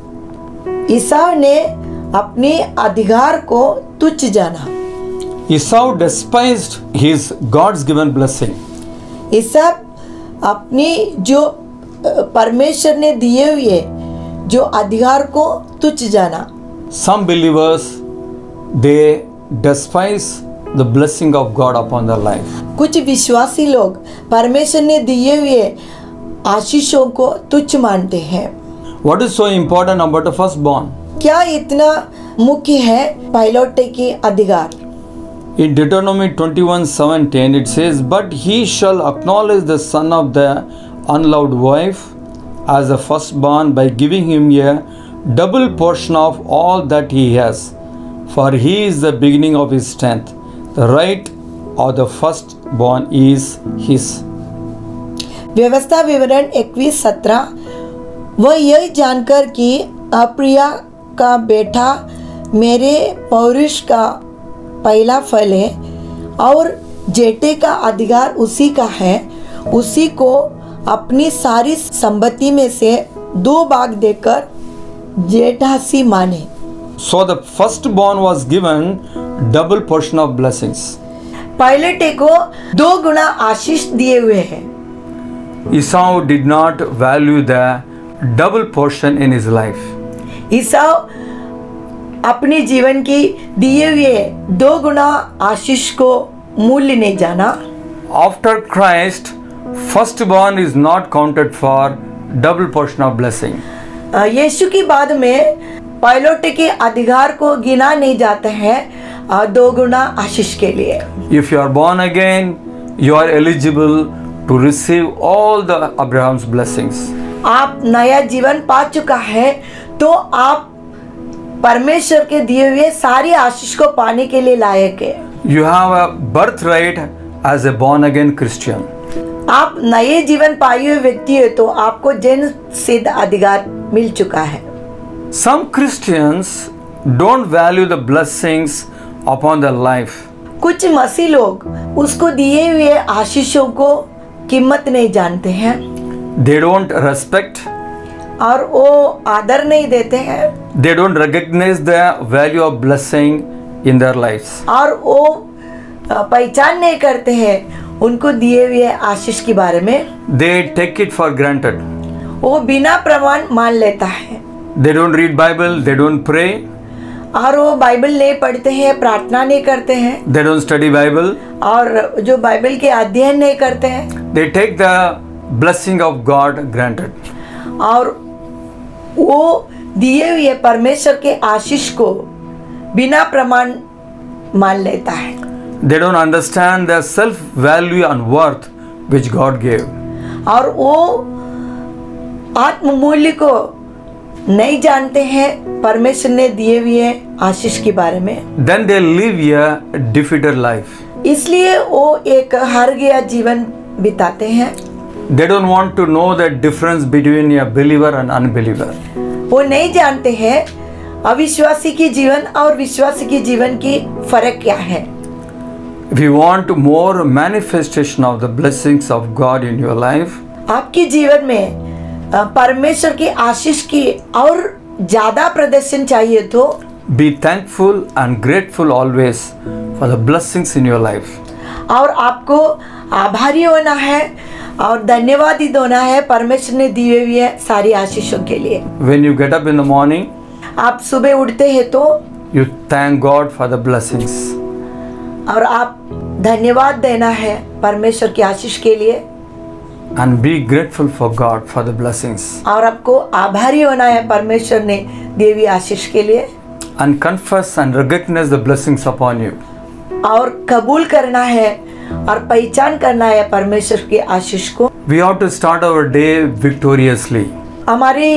ईसा ने अपने अधिकार को तुच्छ जाना। Esau despised his God's given blessing. ईसा अपनी जो परमेश्वर ने दिए हुए जो अधिकार को तुच्छ जाना। Some believers, they despise the blessing of God upon their life. कुछ विश्वासी लोग परमेश्वर ने दिए हुए आशीषों को तुच्छ मानते हैं। What is so important about the firstborn? क्या इतना मुख्य है पहलौठे के अधिकार? In Deuteronomy twenty-one seventeen it says, but he shall acknowledge the son of the unloved wife as the firstborn by giving him a double portion of all that he has. For he is the beginning of his strength. The right of the firstborn is his. व्यवस्था विवरण इक्कीस सत्रह। वह यह जानकर कि अप्रिया का बेटा मेरे पौरुष का पहला फल है और जेठे का अधिकार उसी का है, उसी को अपनी सारी संपत्ति में से दो भाग देकर जेठासी माने। So the firstborn was given double portion of blessings. पायलटे को दो गुना आशीष दिए हुए हैं। Esau did not value the double portion in his life. ईसाऊ अपने जीवन की दिए हुए दो गुना आशीष को मूल्य नहीं जाना। After Christ, firstborn is not counted for double portion of blessing. यीशु की बाद में पायलट के अधिकार को गिना नहीं जाते हैं दो गुना आशीष के लिए। If you are born again, you are eligible to receive all the Abraham's blessings. आप नया जीवन पा चुका है तो आप परमेश्वर के दिए हुए सारी आशीष को पाने के लिए लायक है। You have a birthright as a born again Christian. आप नए जीवन पाए हुए व्यक्ति है तो आपको जन्म सिद्ध अधिकार मिल चुका है। Some Christians don't value the blessings upon their life. कुछ मसीह लोग उसको दिए हुए आशीषों को कीमत नहीं जानते हैं They don't respect. और वो आदर नहीं देते हैं They don't recognize the value of blessing in their lives. और वो पहचान नहीं करते हैं उनको दिए हुए आशीष के बारे में। They take it for granted. वो बिना प्रमाण मान लेता है They don't read Bible. They don't pray. और वो बाइबल नहीं पढ़ते हैं, प्रार्थना नहीं करते हैं They don't study Bible. और जो बाइबल के अध्ययन नहीं करते हैं They take the blessing of God granted. और वो दिए हुए परमेश्वर के आशीष को बिना प्रमाण मान लेता है। They don't understand the self value and worth which God gave. और वो आत्म मूल्य को नहीं जानते हैं परमेश्वर ने दिए हुए आशीष के बारे में। Then they live a defeated life. इसलिए वो एक हार गया जीवन बिताते हैं। They don't want to know the difference between a believer and unbeliever. वो नहीं जानते हैं अविश्वासी की जीवन और विश्वासी की जीवन की फर्क क्या है। If you want more manifestation of the blessings of God in your life, आपके जीवन में अ, परमेश्वर की आशीष की और ज्यादा प्रदर्शन चाहिए तो be thankful and grateful always for the blessings in your life. और आपको आभारी होना है और धन्यवादी होना है परमेश्वर ने दिए हुए सारी आशीषों के लिए। When you get up in the morning, आप सुबह उठते हैं तो you thank God for the blessings. और आप धन्यवाद देना है परमेश्वर की आशीष के लिए And be grateful for God for the blessings. और आपको आभारी होना है परमेश्वर ने दिए हुए आशीष के लिए And confess and recognize the blessings upon you. और कबूल करना है और पहचान करना है परमेश्वर की आशीष को। We have to start our day victoriously हमारे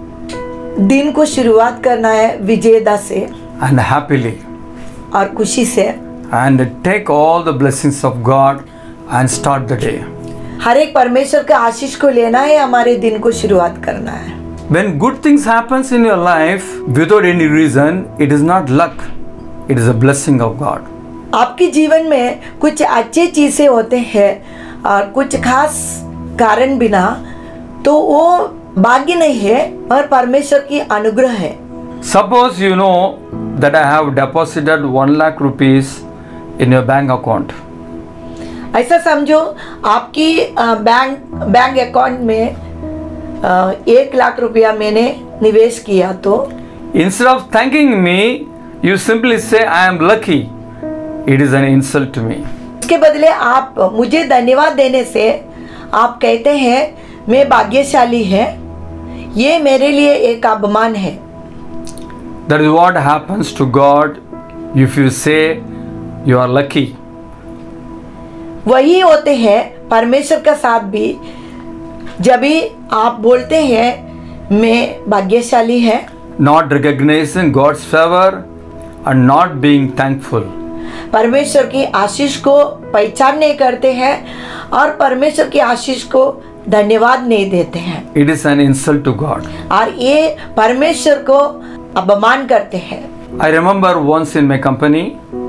दिन को शुरुआत करना है विजेता से and happily. और खुशी से And take all the blessings of God and start the day. हर एक परमेश्वर का आशीष को लेना है, हमारे दिन को शुरुआत करना है। When good things happens in your life without any reason, it is not luck. It is a blessing of God. आपके जीवन में कुछ अच्छी चीजें होते हैं और कुछ खास कारण बिना, तो वो भाग्य नहीं है और परमेश्वर की अनुग्रह है। Suppose you know that I have deposited one lakh rupees in your bank account. ऐसा समझो आपकी अ, बैंक बैंक अकाउंट में अ, एक लाख रुपया मैंने निवेश किया तो Instead of thanking me, you simply say I am lucky. It is an insult to me. इसके बदले आप मुझे धन्यवाद देने से आप कहते हैं मैं भाग्यशाली है, ये मेरे लिए एक अपमान है। That is what happens to God if you say you are lucky. वही होते हैं परमेश्वर का साथ भी जब भी आप बोलते हैं मैं भाग्यशाली है, not recognizing God's favor and not being thankful. परमेश्वर की आशीष को पहचान नहीं करते हैं और परमेश्वर की आशीष को धन्यवाद नहीं देते हैं, It is an insult to God. और ये परमेश्वर को अपमान करते हैं। I remember once in my company,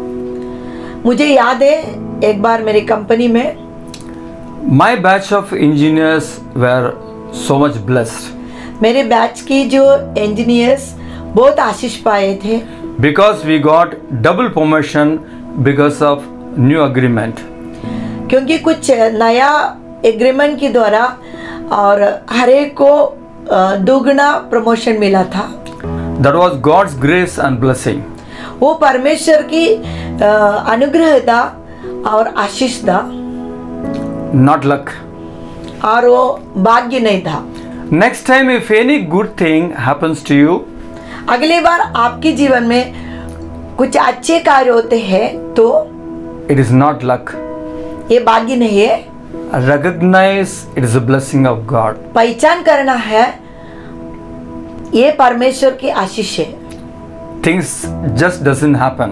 मुझे याद है एक बार मेरी कंपनी में my batch of engineers were so much blessed मेरे बैच की जो इंजीनियर्स बहुत आशीष पाए थे, because we got double promotion because of new agreement. क्योंकि कुछ नया एग्रीमेंट के द्वारा और हर एक को अ, दुगना प्रमोशन मिला था। That was God's grace and blessing. वो परमेश्वर की अ, अनुग्रह था और आशीष था, Not luck. और वो भाग्य नहीं था। Next time, if any good thing happens to you, अगली बार आपके जीवन में कुछ अच्छे कार्य होते हैं तो it is not luck. ये भाग्य नहीं है, Recognize it is a blessing of God. पहचान करना है ये परमेश्वर की आशीष है। Things just doesn't happen.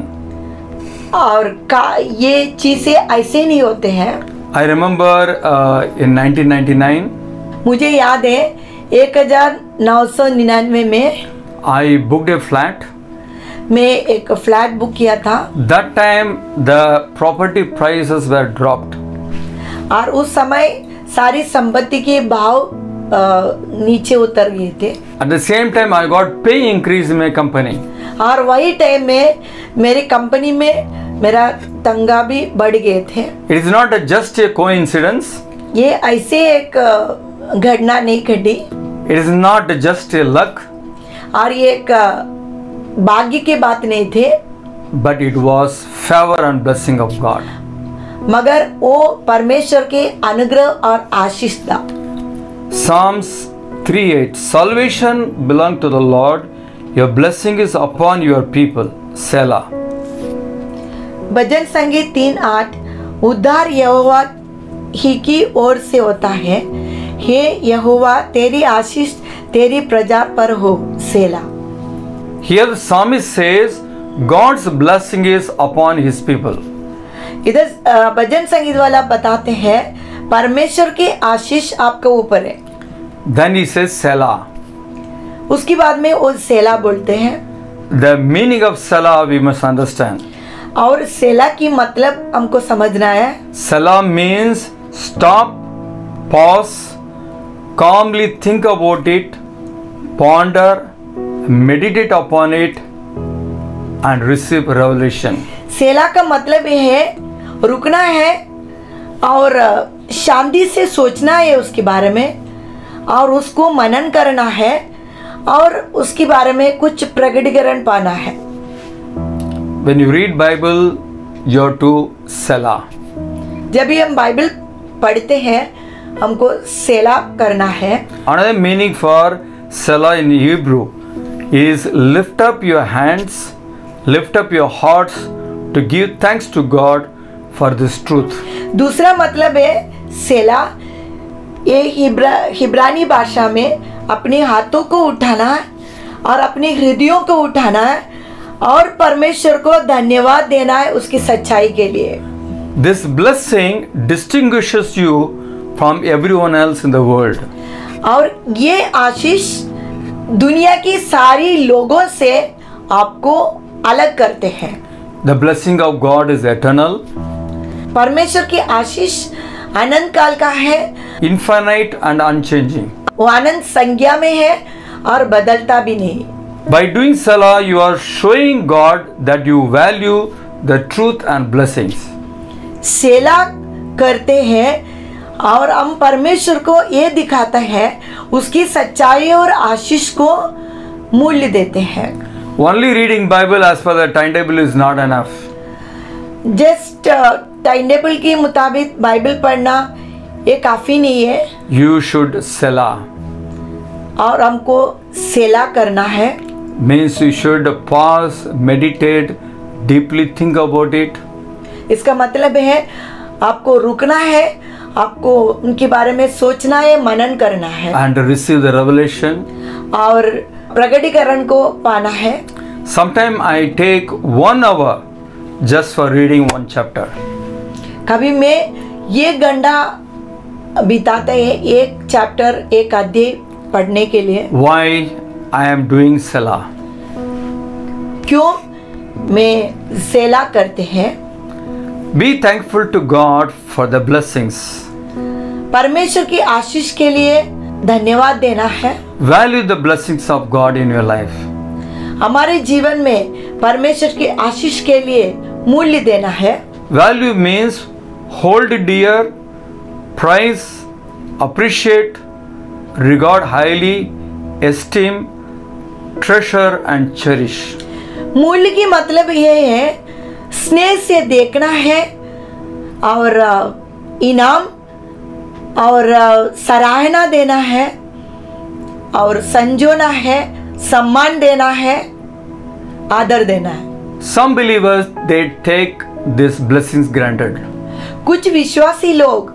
और का ये चीजें ऐसे नहीं होते हैं। I remember uh, in nineteen ninety-nine, मुझे याद है एक हजार नौ सौ निन्यानवे में I booked a flat. मैं एक फ्लैट बुक किया था, That time, the property prices were dropped. और उस समय सारी संपत्ति के भाव अ, नीचे उतर गए थे, At the same time, I got pay increase in my company. और वही टाइम में मेरी कंपनी में मेरा तंगा भी बढ़ गए थे। It is not a, just a coincidence. ये ऐसे एक अ, घटना नहीं घटी, It is not just a luck, और ये एक अ, भाग्य की बात नहीं थे, but it was favor and blessing of God. मगर वो परमेश्वर के अनुग्रह और आशीष था। Psalms three eight. Salvation belongs to the Lord. Your blessing is upon your people. Selah. भजन संगीत तीन आठ, उद्धार यहोवा ही की ओर से होता है, हे यहोवा तेरी आशीष तेरी प्रजा पर हो। सेला। Here the psalmist says, God's blessing is upon his people. इधर अ, भजन संगीत वाला बताते हैं परमेश्वर की आशीष आपके ऊपर है। Then he says Selah. उसके बाद में वो सेला बोलते हैं, The meaning of Selah we must understand. और सेला की मतलब हमको समझना है। Selah means stop, pause, calmly think about it, ponder, meditate upon it, and receive revelation. सेला का मतलब ये है रुकना है और शांति से सोचना है उसके बारे में, और उसको मनन करना है और उसके बारे में कुछ प्रकटीकरण पाना है। When you read Bible, you have to Selah. जब भी हम बाइबल पढ़ते हैं हमको सेला करना है। Another meaning for Selah in Hebrew is lift up your hands, lift up your hearts to give thanks to God for this truth. दूसरा मतलब है सेला, ये हिब्रा हिब्रानी भाषा में अपने हाथों को उठाना है और अपने हृदयों को उठाना है और परमेश्वर को धन्यवाद देना है उसकी सच्चाई के लिए। This blessing distinguishes you from everyone else in the world. और ये आशीष दुनिया की सारी लोगों से आपको अलग करते हैं। The blessing of God is eternal, परमेश्वर की आशीष अनंत काल का है, infinite and unchanging. वो अनंत संज्ञा में है और बदलता भी नहीं। By doing Selah, you are showing God that you value the truth and blessings. सेला करते हैं और हम परमेश्वर को ये दिखाता है उसकी सच्चाई और आशीष को मूल्य देते हैं। Only reading Bible as per the timetable is not enough. Just time table के मुताबिक बाइबल पढ़ना ये काफी नहीं है, You should Selah. और हमको सेला करना है। Means you should pause, meditate, deeply think about it. इसका मतलब है आपको रुकना है आपको उनके बारे में सोचना है, मनन करना है and receive the revelation. और प्रकटीकरण को पाना है। Sometimes I take one hour just for reading one chapter. कभी मैं ये घंटा बिताते हैं एक चैप्टर, एक अध्याय पढ़ने के लिए। Why I am doing Selah? क्यों मैं सेला करते हैं? Be thankful to God for the blessings. परमेश्वर की आशीष के लिए धन्यवाद देना है। Value the blessings of God in your life. हमारे जीवन में परमेश्वर की आशीष के लिए मूल्य देना है। Value means hold dear, prize, appreciate, regard highly, esteem, treasure and cherish. मूल्य की मतलब ये है स्नेह से देखना है और इनाम और सराहना देना है और संजोना है, सम्मान देना है, आदर देना है। Some believers they take these blessings granted. कुछ विश्वासी लोग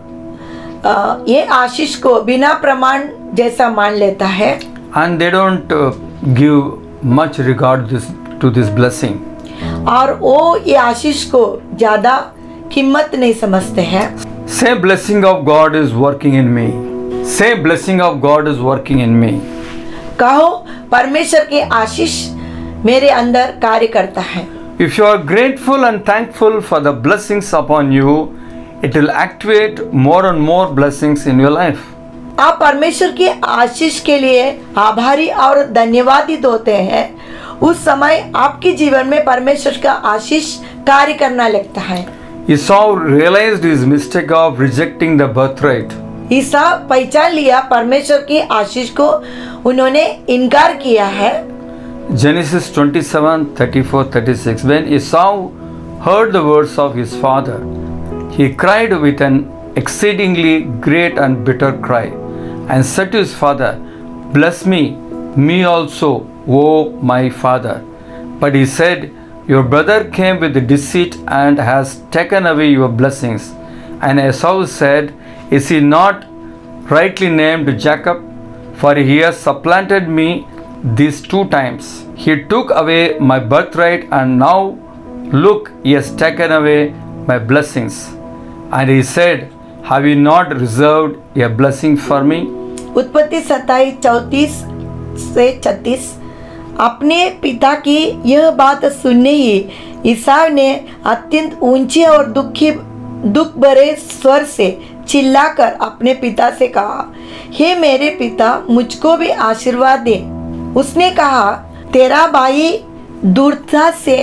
आ, ये आशीष को बिना प्रमाण जैसा मान लेता है And they don't uh, give much regard this, to this blessing. और वो ये आशीष को ज्यादा कीमत नहीं समझते हैं। Same blessing of God is working in me. Same blessing of God is working in me. कहो परमेश्वर की आशीष मेरे अंदर कार्य करता है। If you are grateful and thankful for the blessings upon you, it will activate more and more blessings in your life. आप परमेश्वर की आशीष के लिए आभारी और धन्यवादित होते हैं, उस समय आपके जीवन में परमेश्वर का आशीष कार्य करना लगता है। Esau realized his mistake of rejecting the birthright. ईसा पहचान लिया परमेश्वर की आशीष को उन्होंने इनकार किया है। Genesis twenty-seven, thirty-four, thirty-six. When Esau heard the words of his father, he cried with an exceedingly great and bitter cry, and said to his father, "Bless me, me also, O my father." But he said, "Your brother came with deceit and has taken away your blessings." And Esau said, "Is he not rightly named Jacob? For he has supplanted me these two times. He took away my birthright, and now look, he has taken away my blessings." And he said, "Have you not reserved a blessing for me?" उत्पत्ति सत्ताईस चौतीस से छत्तीस। अपने पिता की यह बात सुनने ही ईसाव ने अत्यंत ऊंची और दुखी दुख भरे स्वर से चिल्लाकर अपने पिता से कहा, हे मेरे पिता, मुझको भी आशीर्वाद दे। उसने कहा, तेरा भाई दूरता से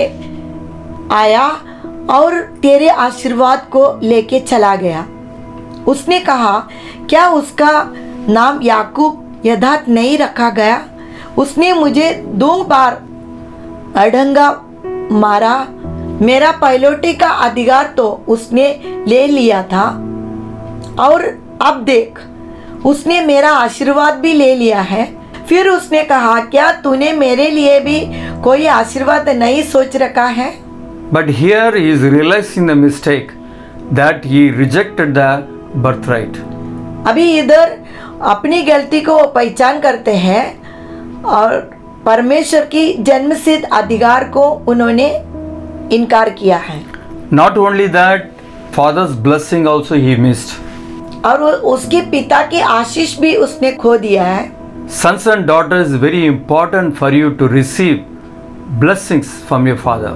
आया और तेरे आशीर्वाद को लेके चला गया। उसने कहा, क्या उसका नाम याकूब यथार्थ नहीं रखा गया? उसने मुझे दो बार अड़ंगा मारा। मेरा पहलौठे का अधिकार तो उसने ले लिया था, और अब देख, उसने मेरा आशीर्वाद भी ले लिया है। फिर उसने कहा, क्या तूने मेरे लिए भी कोई आशीर्वाद नहीं सोच रखा है? But here he is realizing the mistake that he rejected the birthright. अभी इधर अपनी गलती को पहचान करते हैं और परमेश्वर की जन्मसिद्ध अधिकार को उन्होंने इनकार किया है। Not only that, father's blessing also he missed. और वो उसके पिता की आशीष भी उसने खो दिया है। Sons and daughters, very important for you to receive blessings from your father.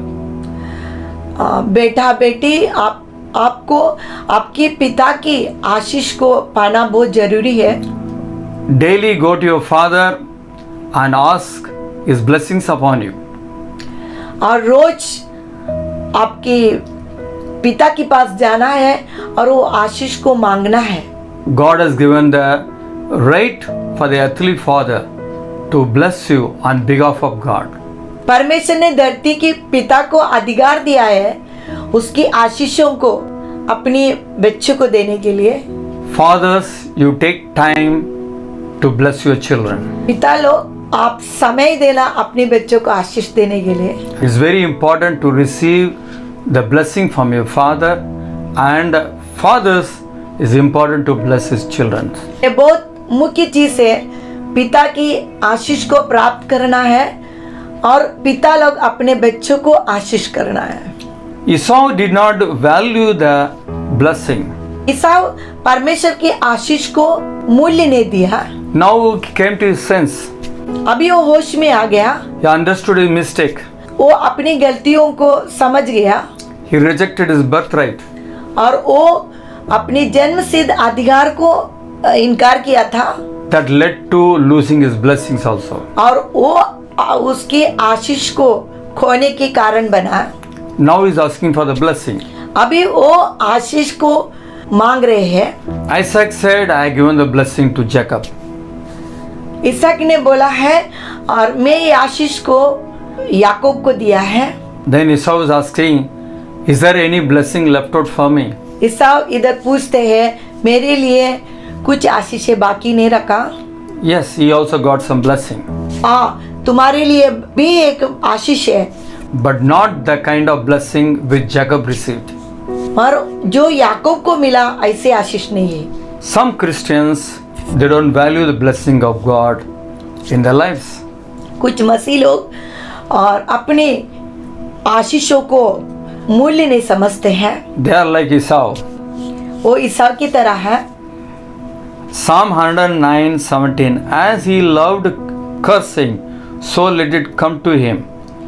आ, बेटा बेटी, आप आपको आपके पिता की आशीष को पाना बहुत जरूरी है। Daily go to your father and ask his blessings upon you. और रोज आपके पिता के पास जाना है और वो आशीष को मांगना है। God has given the right for the earthly father to bless you on behalf of God. परमेश्वर ने धरती के पिता को अधिकार दिया है उसकी आशीषों को अपनी बच्चों को देने के लिए। Fathers, you take time to bless your children. पिता लोग, आप समय देना अपने बच्चों को आशीष देने के लिए। It's very important to receive the blessing from your father, and fathers, is important to bless his children. ये बहुत मुख्य चीज है, पिता की आशीष को प्राप्त करना है और पिता लोग अपने बच्चों को आशीष करना है। Esau did not value the blessing. ईसाऊ परमेश्वर की आशीष को मूल्य नहीं दिया। Now he came to his sense. अभी वो होश में आ गया, He understood his mistake. वो अपनी गलतियों को समझ गया He rejected his birthright. और वो अपनी जन्म सिद्ध अधिकार को अ, इनकार किया था That led to losing his blessings also. और वो अ, उसकी आशीष को खोने के कारण बना। Now he is asking for the blessing. अभी वो आशीष को मांग रहे हैं। Isaac said, I have given the blessing to Jacob. इसहाक ने बोला है और मैं ये आशीष को याकूब को दिया है। Then Esau was asking, is there any blessing left out for me? ईसाऊ इधर पूछते हैं, मेरे लिए कुछ आशीषें बाकी नहीं रखा? Yes, he also got some blessing. हाँ, तुम्हारे लिए भी एक आशीष है, But not the kind of blessing which Jacob received. और जो याकूब को मिला ऐसे आशीष नहीं है। Some Christians, they don't value the blessing of God in their lives. कुछ मसीह लोग और अपने आशीषों को मूल्य नहीं समझते हैं, They are like Esau. वो ईसाऊ की तरह है। Psalm one oh nine seventeen, as he loved cursing, so let it come to him.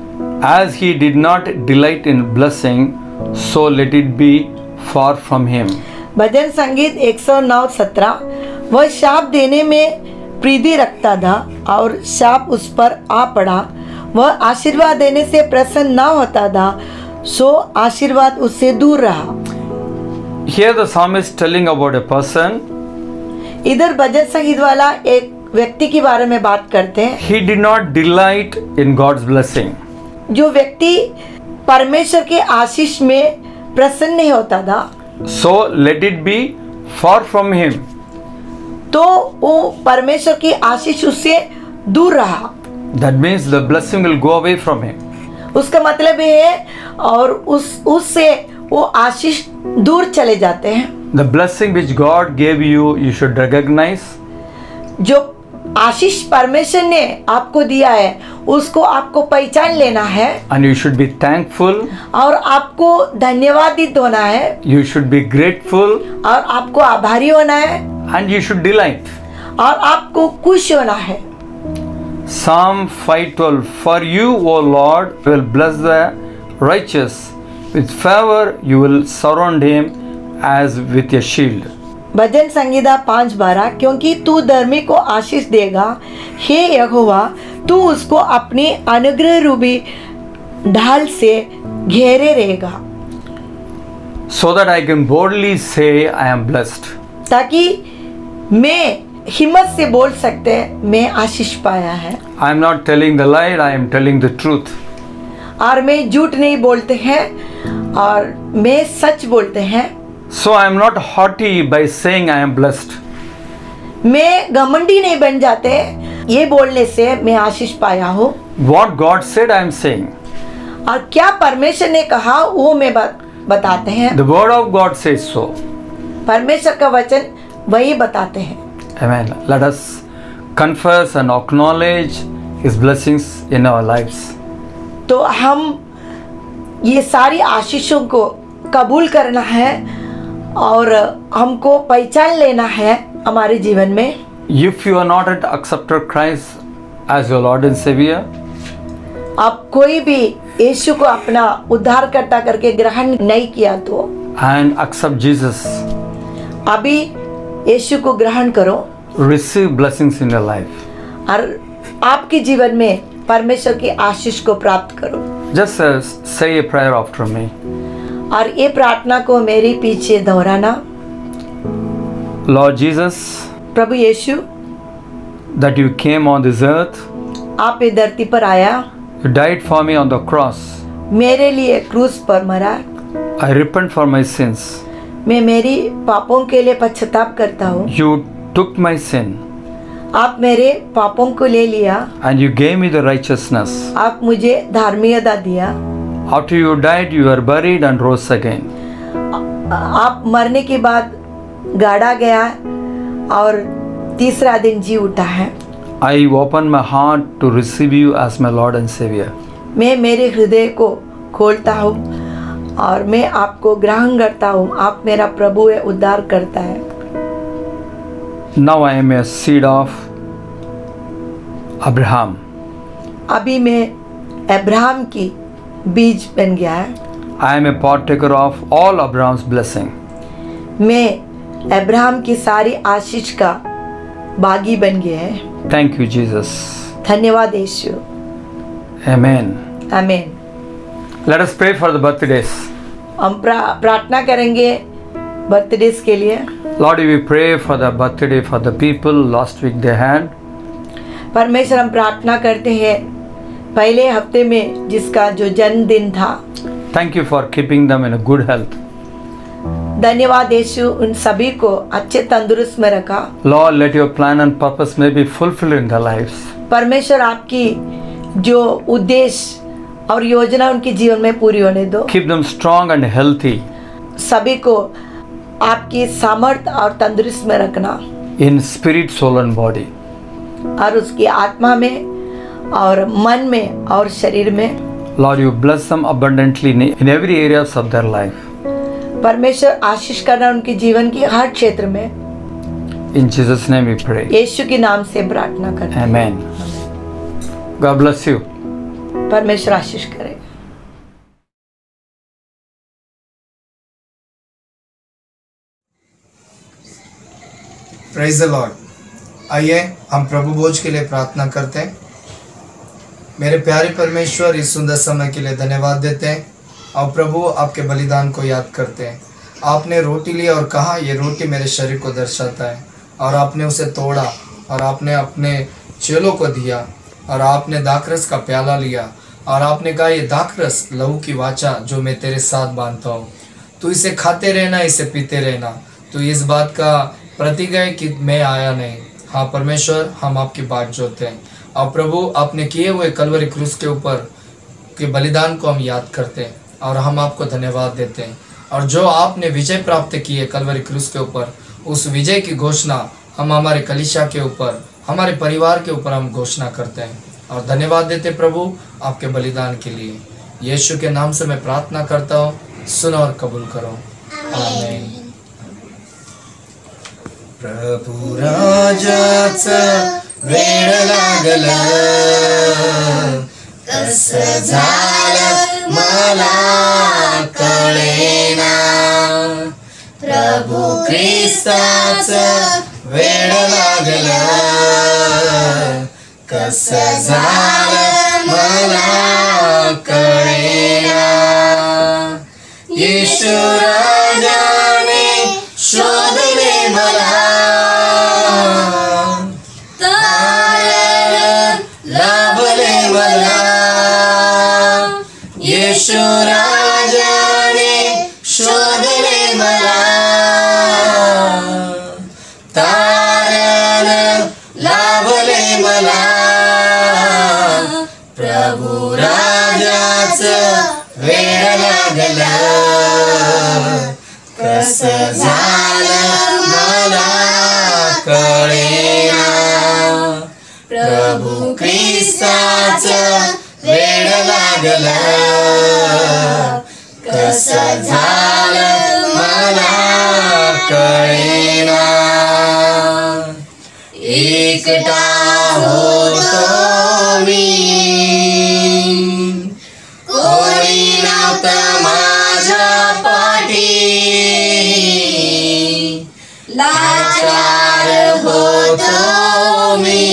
As he did not delight in blessing, so let it be far from him. भजन संगीत एक सौ नौ सत्रह, वह शाप देने में प्रीति रखता था और शाप उस पर आ पड़ा। वह आशीर्वाद देने से प्रसन्न न होता था, सो आशीर्वाद उससे दूर रहा। Here the psalmist is telling about a person. इधर भजन संगीत वाला एक व्यक्ति के बारे में बात करते हैं, He did not delight in God's blessing. जो व्यक्ति परमेश्वर के आशीष में प्रसन्न नहीं होता था, So let it be far from him. तो वो परमेश्वर की आशीष उससे दूर रहा। That means the blessing will go away from him. उसका मतलब ये है और उस उससे वो आशीष दूर चले जाते हैं। The blessing which God gave you, you should recognize. जो आशीष परमेश्वर ने आपको दिया है उसको आपको पहचान लेना है And you should be thankful. और आपको धन्यवादित होना है You should be grateful. और आपको आभारी होना है And you should delight. और आपको खुश होना है। Psalm five twelve, for you, O Lord, will bless the righteous. With favor you will surround him as with a shield. भजन संगीता पाँच बारह, क्योंकि तू धर्मी को आशीष देगा, हे यहोवा तू उसको अपनी अनुग्रह रूपी ढाल से घेरे रहेगा, So that I can boldly say, I am blessed. ताकि मैं हिम्मत से बोल सकते हैं मैं आशीष पाया है। I am not telling the lie, I am telling the truth. और मैं झूठ नहीं बोलते हैं और मैं सच बोलते हैं। So I am not haughty by saying I am blessed. मैं घमंडी नहीं बन जाते ये बोलने से मैं आशीष पाया हूँ। What God said, I am saying. और क्या परमेश्वर ने कहा वो मैं बात बताते हैं। The word of God says so. परमेश्वर का वचन वही बताते हैं। Amen. Let us confess and acknowledge His blessings in our lives. तो हम ये सारी आशीषों को कबूल करना है और हमको पहचान लेना है हमारे जीवन में। If you are not yet accepted Christ as your Lord and Savior, आप कोई भी यीशु को अपना उद्धारकर्ता करके ग्रहण नहीं किया तो and accept Jesus, अभी यीशु को ग्रहण करो receive blessings in your life. और आपके जीवन में परमेश्वर की आशीष को प्राप्त करो। Just uh, say a prayer after me. और ये प्रार्थना को मेरे पीछे दोहराना। Lord Jesus, Prabhu Yeshu, that you came on this earth, आप ये धरती पर आया, you died for me on the cross. मेरे लिए क्रूस पर मरा। I repent for my sins. मैं मेरी पापों के लिए पश्चाताप करता हूँ। You took my sin आप मेरे पापों को ले लिया, and you gave me the righteousness. आप मुझे धार्मिकता दिया। After you died, you were buried and rose again. आप मरने के बाद गाड़ा गया और तीसरा दिन जी उठा है। I open my heart to receive you as my Lord and Savior. मैं मेरे हृदय को खोलता हूँ और मैं आपको ग्रहण करता हूँ। आप मेरा प्रभु है, उद्धार करता है। Now I am a seed of Abraham. अभी मैं अब्राहम की बीज बन गया है। I am a partaker of all Abraham's blessing. मैं अब्राहम की सारी आशीष का बागी बन गया है। Thank you, Jesus. धन्यवाद यीशु। Amen. आमीन। Let us pray for the birthdays. हम प्रा- प्रार्थना करेंगे बर्थडेज के लिए। Lord, we pray for the birthday for the people last week they had. परमेश्वर, हम प्रार्थना करते हैं पहले हफ्ते में जिसका जो जन्मदिन था। Thank you for keeping them in a good health. धन्यवाद यीशु, उन सभी को अच्छे तंदुरुस्त में रखा। Lord, let your plan and purpose may be fulfilled in their lives. परमेश्वर, आपकी जो उद्देश्य और योजना उनके जीवन में पूरी होने दो। Keep them strong and healthy सभी को आपकी सामर्थ और तंदुरुस्त में रखना, in spirit, soul and body. और उसकी आत्मा में और मन में और शरीर में। Lord, you bless them abundantly in in every areas of their life. परमेश्वर, आशीष करना उनके जीवन की हर क्षेत्र में। In Jesus' name we pray. यीशु के नाम से प्रार्थना करते हैं। Amen. God bless you. परमेश्वर आशीष करे। Praise the lord. आइए हम प्रभु भोज के लिए प्रार्थना करते हैं। मेरे प्यारे परमेश्वर, इस सुंदर समय के लिए धन्यवाद देते हैं और प्रभु आपके बलिदान को याद करते हैं। आपने रोटी ली और कहा, ये रोटी मेरे शरीर को दर्शाता है, और आपने उसे तोड़ा और आपने अपने चेलों को दिया, और आपने दाखरस का प्याला लिया और आपने कहा, ये दाखरस लहू की वाचा जो मैं तेरे साथ बांधता हूँ, तू इसे खाते रहना, इसे पीते रहना। तो इस बात का प्रतीक है कि मैं आया नहीं। हाँ परमेश्वर, हम आपकी बात जोते हैं और प्रभु आपने किए हुए कलवरी क्रूस के ऊपर के बलिदान को हम याद करते हैं और हम आपको धन्यवाद देते हैं। और जो आपने विजय प्राप्त की है कलवरी क्रूस के ऊपर, उस विजय की घोषणा हम हमारे कलीसिया के ऊपर, हमारे परिवार के ऊपर हम घोषणा करते हैं और धन्यवाद देते प्रभु आपके बलिदान के लिए। यीशु के नाम से मैं प्रार्थना करता हूँ, सुनो और कबूल करो। आमीन। प्रभु राजाचा वेळ लागला, कसं झालं मला कळेना। प्रभु ख्रिस्ताचा वेळ लागला, कसं झालं मला कळेना। येशू राजाने शोधले मला, लाभले मला। येशू राजाने शोधले मला, तारण लाभले मला। प्रभु राजाचं वेळ लागला, कसं झालं मला कळेना। प्रभु ख्रिस्ताचं वेळ लागला, कसं झालं मला कळेना। एकटा होतो मी, कोणी नव्हतं माझ्या पाठी। लाचार होतो मी,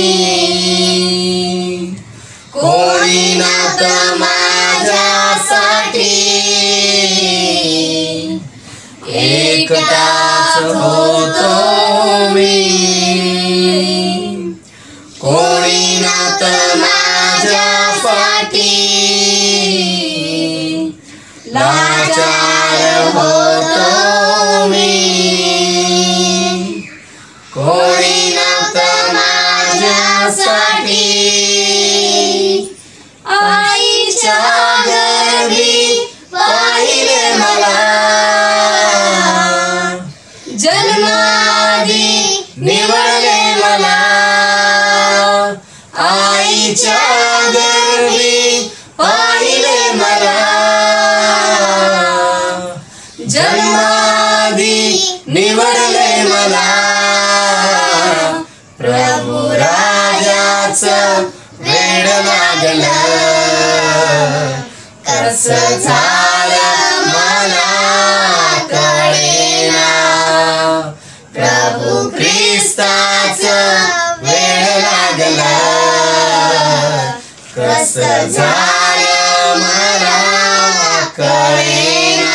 कोणी नव्हतं माझ्यासाठी। एकटाच होतो मी, कोणी नव्हतं माझ्यासाठी। लाचार होतो मी, कोणी नव्हतं माझ्यासाठी। आईच्या घरी पाहिले मला, जन्म मला जन्मादी निवडले मला प्रभू राजाचं वेड लागलं कसं झालं मला कळेना प्रभू ख्रिस्ताचं वेड लागलं कसं झालं मला कळेना.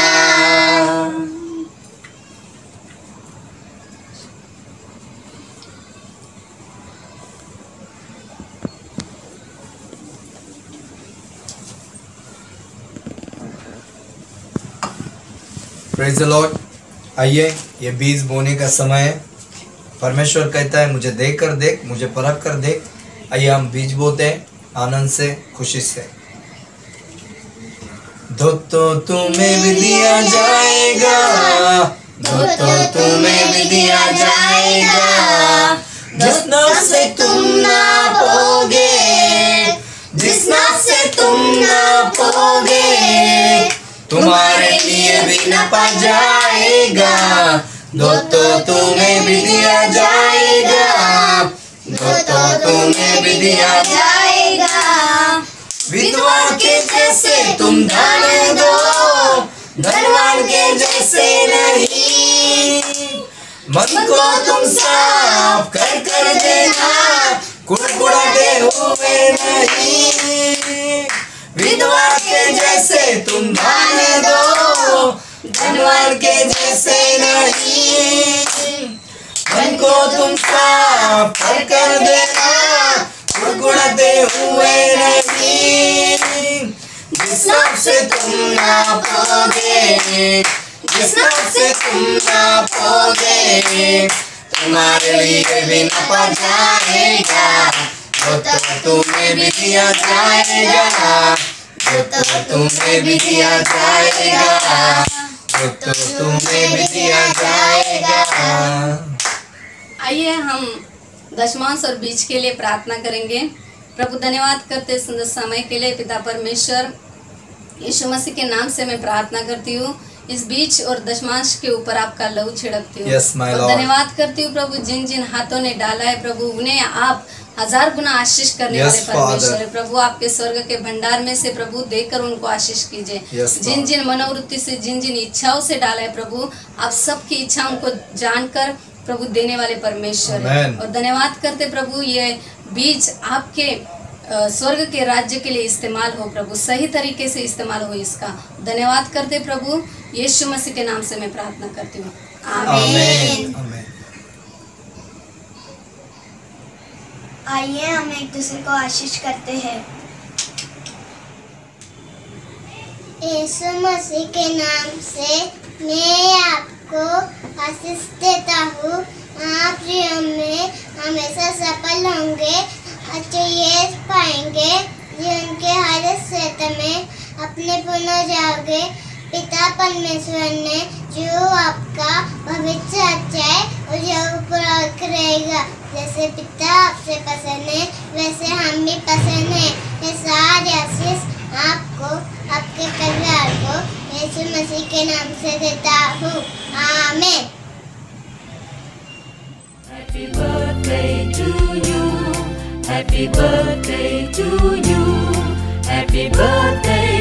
Praise the lord. आइए, ये बीज बोने का समय है. परमेश्वर कहता है मुझे देख कर देख, मुझे परख कर देख. आइए हम बीज बोते हैं आनंद से, खुशी से. दो तो तुम्हें भी दिया जाएगा, दो तो तुम्हें भी दिया जाएगा, जिस नाम से तुम नापोगे, जिस नाम से तुम नापोगे तुम्हारे लिए भी नपा जाएगा. दो तो तुम्हें भी दिया जाएगा, दो तो तुम्हें भी दिया जाएगा. विधवा के जैसे तुम दान दो, धनवान के जैसे नहीं. मन को तुम साफ कर कर देना, कुड़कुड़ाते हुए नहीं. विधवा के जैसे तुम दान दो, धनवान के जैसे नहीं. मन को तुम साफ कर कर देना, कुड़कुड़ाते हुए नहीं. जिस नाम से तुम नापोगे, जिस नाम से तुम नापोगे तुम्हारे लिए भी नपा जाएगा. वो तो तुम्हें भी दिया जाएगा, वो तो तुम्हें भी दिया जाएगा, वो तो तुम्हें भी दिया जाएगा. आइए हम दशमांश और बीज के लिए प्रार्थना करेंगे. प्रभु धन्यवाद करते सुंदर समय के लिए. पिता परमेश्वर, यीशु मसीह के नाम से मैं प्रार्थना करती हूँ, इस बीज और दशमांश के ऊपर आपका लहू छिड़कती हूँ. yes, my Lord. धन्यवाद करती हूँ प्रभु, जिन जिन हाथों ने डाला है प्रभु उन्हें आप हजार गुना आशीष करने yes, वाले परमेश्वर है प्रभु. आपके स्वर्ग के भंडार में से प्रभु देकर उनको आशीष कीजिए. yes, जिन जिन मनोवृत्ति से, जिन जिन इच्छाओं से डाला है प्रभु, आप सबकी इच्छाओं को जानकर प्रभु देने वाले परमेश्वर है. और धन्यवाद करते प्रभु, ये बीज आपके स्वर्ग के राज्य के लिए इस्तेमाल हो प्रभु, सही तरीके से इस्तेमाल हो. इसका धन्यवाद करते प्रभु, यीशु मसीह के नाम से मैं प्रार्थना करती हूँ. आमीन. आइए हम एक दूसरे को आशीष करते हैं. यीशु मसीह के नाम से मैं आपको आशीष देता हूँ. आप जीवन में हमेशा सफल होंगे, अच्छे यश पाएंगे, जीवन के हर क्षेत्र में अपने पूर्ण हो जाओगे. पिता परमेश्वर ने जो आपका भविष्य अच्छा है और जो पूरा करेगा. जैसे पिता आपसे पसंद है वैसे हम भी पसंद हैं. ये सारे आशीष आपको, आपके परिवार को यीशु मसीह के नाम से देता हूँ. आमीन. Happy birthday to you, happy birthday to you, happy birthday